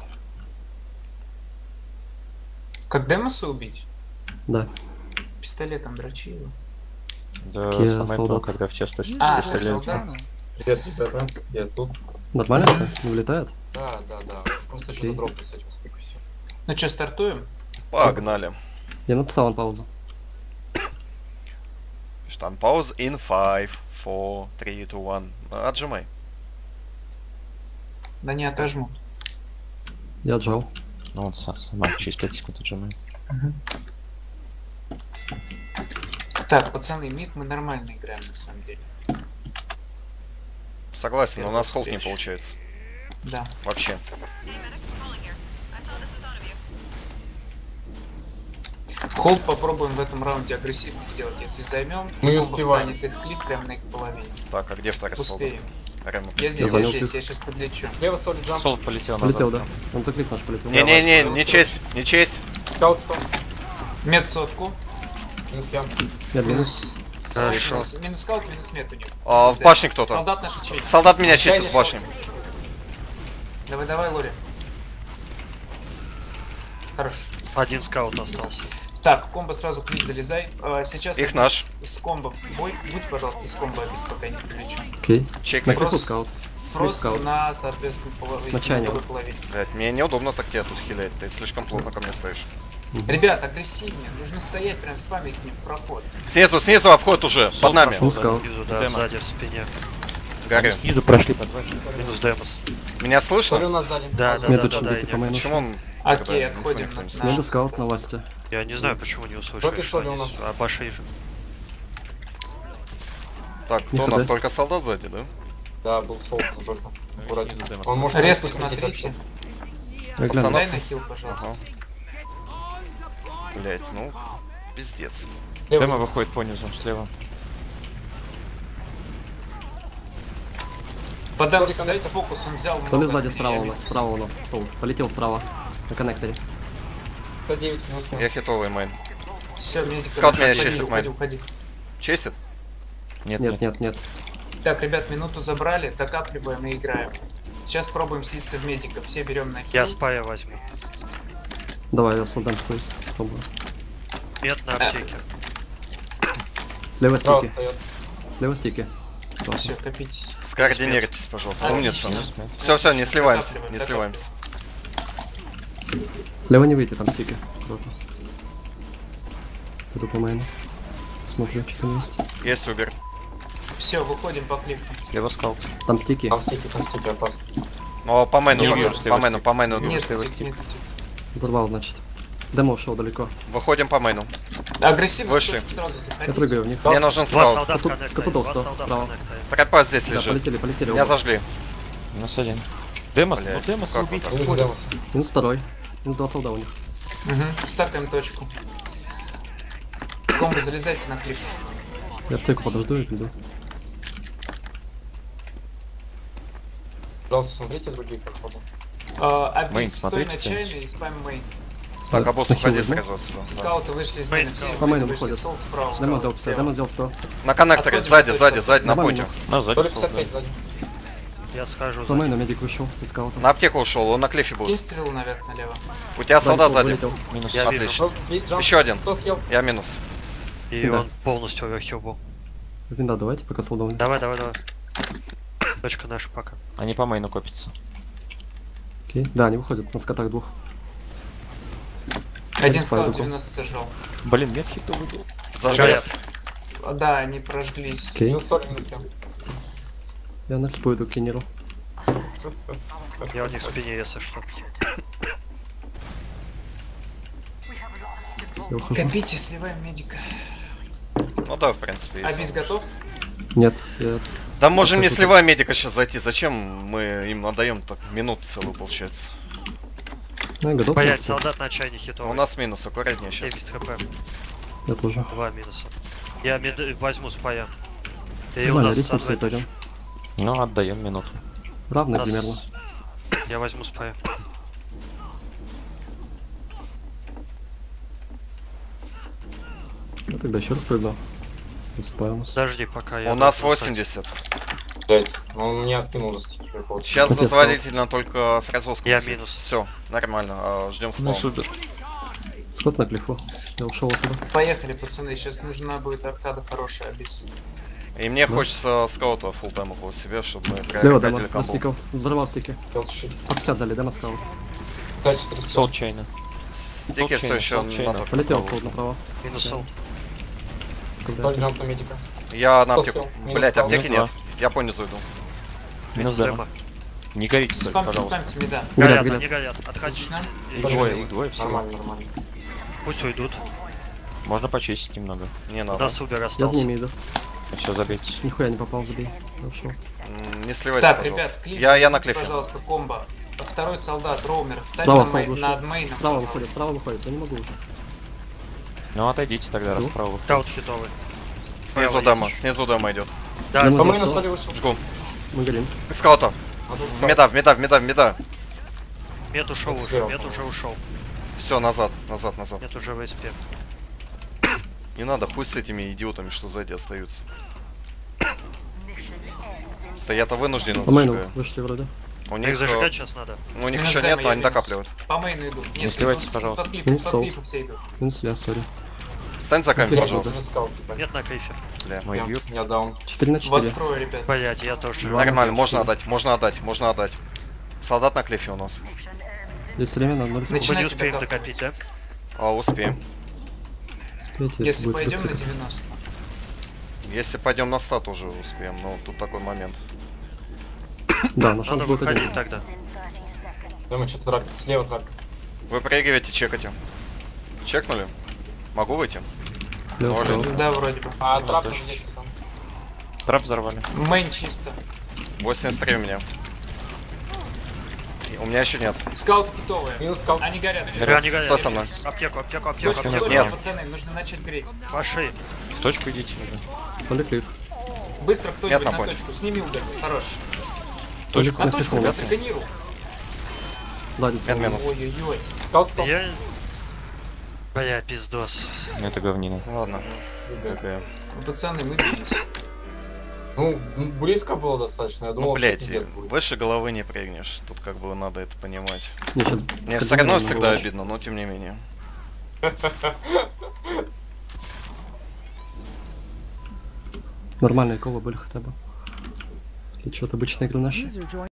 Как Демоса убить? Да. Пистолетом дрочи его. Да, Какие самое то, солдаты? когда все что А, стреляются. солдат. Привет, ребята. Я тут. Нормально все? Не улетает? Да. Просто Окей. что-то дропнул с этим спикуси. Ну что, стартуем? Погнали. Я написал он паузу. Штан пауз in 5, 4, 3, 2, 1. Отжимай. Да не отожму. Я отжал. Ну он сама через 5 секунд отжимает. Так, пацаны, мид мы нормально играем на самом деле. Согласен, но у нас холд не Встреча. получается. Да. Вообще. Холд попробуем в этом раунде агрессивно сделать. Если займем, Мы комбо успеваем. встанет их клиф прямо на их половине. Так, а где второй солдат? Успеем. Рему. Я здесь, занял я здесь, клиф. я сейчас подлечу. Лево соль джамп. Солд полетел назад. Полетел, да? Он за клиф наш полетел. Не-не-не, не честь, не честь. Скаут 100. Мед сотку. Минус я. Я минус. Минус скаут, минус мед у них. А, в Да. башне кто-то. Солдат наши чей. Солдат меня чистит с башни. Давай, Лори. Хорош. Один скаут остался. Так, комбо сразу клип залезай. Сейчас Их я наш. С комбо. Будь, пожалуйста, с комбо без пока не прилечу. Окей. Чек. На клифу Фрост. скаут. Фрост скаут. на, соответственно, половине. На чайном. другой половине. Блять, мне неудобно так тебя тут хилять. Ты слишком плотно ко мне стоишь. Ребят, агрессивнее. Нужно стоять прям спамить к ним в проход. Снизу обход уже. Под нами. пошел. скаут. Снизу, да, Демо. сзади в спине. Гарри. Снизу прошли под вами. Минус Демос. Меня Соль у слышно? нас сзади. Да, да, Мед да, очень да, битый, я, по-моему. Почему он... Окей, тогда отходим никто не на- слышит? Меду скаут на ласте. я не знаю, почему не услышали, Жопе что соли у они нас. пошли же. Так, кто у Никуда. нас? Только солдат сзади, да? Да, был соус в жопе. Аккуратнее. снизу Демос. Он может Резко резко светить смотрите. вообще. Я гляну. Пацанов. Дай на хил, пожалуйста. Блять, ну... Пиздец. Лево. Демо выходит по низу, слева. Подам, дайте фокус, он взял То ли много. сзади справа у нас. Справа у нас. Солд. Полетел справа. На коннекторе. 109 минус Я хитовый мейн. Все, медик. Скаут меня уходи, чистит, уходи, мать. уходи. Честит? Нет. Так, ребят, минуту забрали, докапливаем и играем. Сейчас пробуем слиться в медика. Все берем на хил. Я спая возьму. Давай, я солдат пояс. Пробую. Мед на аптеке. Слева Справа стики. встает. Слева стики. Все, копитесь. Скоординируйтесь, пожалуйста. Отлично. Умница. Все, не сливаемся, Докапливаем, не докапливаем. сливаемся. Слева не выйти, там стики. Круто. Иду по мейну. Смотрю, что там есть. Есть убер. Все, выходим по клифу. Слева скаут. Там стики. Там стики опасно. Но по мейну, Не по вижу, мейну, слева по мейну идут. Нет слева стик, стик. нет стик. Взорвал, значит. Демо ушел далеко. Выходим по мейну. Агрессивно Вышли. точку сразу Я заходите. прыгаю в них. Мне нужен Два скаут. солдата Капут- коннектает. капутов Два сто, солдата справа. коннектает. Пропас здесь Да, лежит. полетели. Меня оба. зажгли. Минус один. Демос, Блядь, ну Демос как убить. вот Минус походу. Демос. Минус второй. Минус два солда у них. Угу. Стакаем точку. Комбо, залезайте на клиф. Я аптеку подожду и приду. Пожалуйста, смотрите другие подходы. Абис, Мейн, стой смотрите, на чайной и спам мейн. Так, а босс, На хил уходи возьму. сразу отсюда. Да. Скауты вышли из мейна, все из По мейну мейна вышли. выходят. Солд справа. Демо скаут сделал 100. слева. Демо сделал 100. На коннекторе, Отходим сзади, на Нормально. поте. На, сзади Только солд, да. 55 сзади. Я схожу По за мейну медик вышел со скаутом. На аптеку ушел, он на клифе Кинь будет. стрелу наверх налево. У тебя солдат Солд сзади. вылетел. Минус. Я Отлично. вижу. Ну, и джамп. Еще один. Кто съел? Я минус. И Да. он полностью оверхил был. Да, давайте пока солдат. Давай. Точка наша пока. Они по мейну копятся. Окей. Да, они выходят на скатах двух. Один спаю скаут только. 90 сожрал. Блин, нет хитовый был. Зажгли. Горят. Да, они прожглись. Окей. Минус 40, минус я. Я на экспу иду к Кеннеру. Я у них в спине, если что. Я ухожу. Копите, сливаем медика. Ну да, в принципе. есть Абис он. готов? Нет, я... Да можем не Тут- сливая медика сейчас зайти. Зачем мы им отдаем так минуту целую, получается? Ну, я готов. Понять, просто. солдат на чайне У хитовый. нас минус, аккуратнее сейчас. 70 хп. Я тоже. 2 минуса. Я возьму спая. И у Нормально, нас ресурсы advantage. пойдем. Ну, отдаем минуту. Равно Нас- примерно. Я возьму спая. Я тогда еще раз прыгну. СП у нас. Подожди, пока я... У нас должен встать. 80. Блять, он мне откинул за стики какого-то. Сейчас Отец дозволительно только фразовскому. Я минус. Все, нормально. Ждем Ну, спаун. супер. Скот на клифу. Я ушел оттуда. Поехали, пацаны, сейчас нужна будет аркада хорошая, без... И мне хочется скаута фулл дам около себя, чтобы мы Слева прекратили демо. На комбо. стиков. Взорвал стики. Хотел чуть-чуть. По 50 дали, демо скаут. Дальше 300. Солд чайна. Стики все еще Толчейна. на топ. Полетел солд направо. Минус сол. Ноль джамп на медика. Я на После. аптеку. Минус Блять, стал. аптеки Минус нет. Я по низу иду. Минус демо. Не горите, только, Спамьте, пожалуйста. спамьте, меда. Горят, Горят, горят. они горят. Отходи. Отлично. И Двое. еще. Двое всего. Нормально, нормально. Пусть уйдут. Можно почистить немного. Не У надо. нас Убер Я за остался. ними иду. Все, забейте. Нихуя не попал, забей. Я ушел. Не сливайте, Так, пожалуйста. ребят, клип, Я на забейте, клифе. пожалуйста, комбо. Второй солдат, Роумер, встань Справа на солд мей- вышел. над мейном. Справа пожалуйста. выходит, справа выходит. Я не могу уже. Ну отойдите тогда, раз справа. Таут хитовый. Снизу Справа дама, едешь. снизу дама идет. Да, Демо По за мейну что? соли вышел. Жгу. Мы горим. Скаута. Надо В меда, в меда, в меда, в меда. мед ушел уже, Слева. мед уже ушел. Все, назад, назад, назад. Мед уже в эспе. Не надо, хуй с этими идиотами, что сзади остаются. Стоят вынуждены По мейну зажигают. вышли вроде. У Их них, зажигать сейчас надо. у них Минус еще демо, нет, но я они минус. докапливают. По мейну идут. Нет, сливайте, тут пожалуйста. Из-под Минус клипа, солд. из-под клипа все идут. Минус я, сори. Стань за камень, Клиф пожалуйста. Уже скаут, ебать. Мед на клифе. Бля. Мой бьют. Я даун. 4 на 4. Вас трое, ребят. Блять, я тоже. Нормально, можно отдать, можно отдать, можно отдать. Солдат на клифе у нас. Здесь время на 0. Мы не Начинайте успеем докапывать. докопить, да? Успеем. Если пойдем на 90. Если пойдем на 100, тоже успеем, но тут такой момент. Да, на шанс Надо будет выходить один. тогда. Думаю, что-то трапит. Слева трапит. Выпрыгивайте, чекайте. Чекнули? Могу выйти? Лево Ноль. справа. Да, вроде бы. А трап точно. есть там. Трап взорвали. Мейн чисто. 83 у меня. И у меня еще нет. Скауты хитовые. Минус скаут. Они горят. Они горят. Что со мной? Аптеку, аптеку, аптеку, Точка, аптеку. точка, Нет. пацаны, нужно начать греть. Пошли. В точку идите уже. Соли клиф. Быстро кто-нибудь на на поле. точку. Сними удар. Хорош. Точку. На точку, быстро, кониру. Да, здесь Мен минус. Ой-ой-ой. Скаут стал. Я... Бля, пиздос. Это говнина. Ладно. Ребят. Какая. Пацаны, мы бились. Ну, близко было достаточно. Я думал, Ну, вообще блядь, пиздец будет. выше головы не прыгнешь. Тут как бы надо это понимать. Не, сейчас Мне все равно всегда обидно, но тем не менее. Нормальные колы были хотя бы. Или что-то обычные игры наши.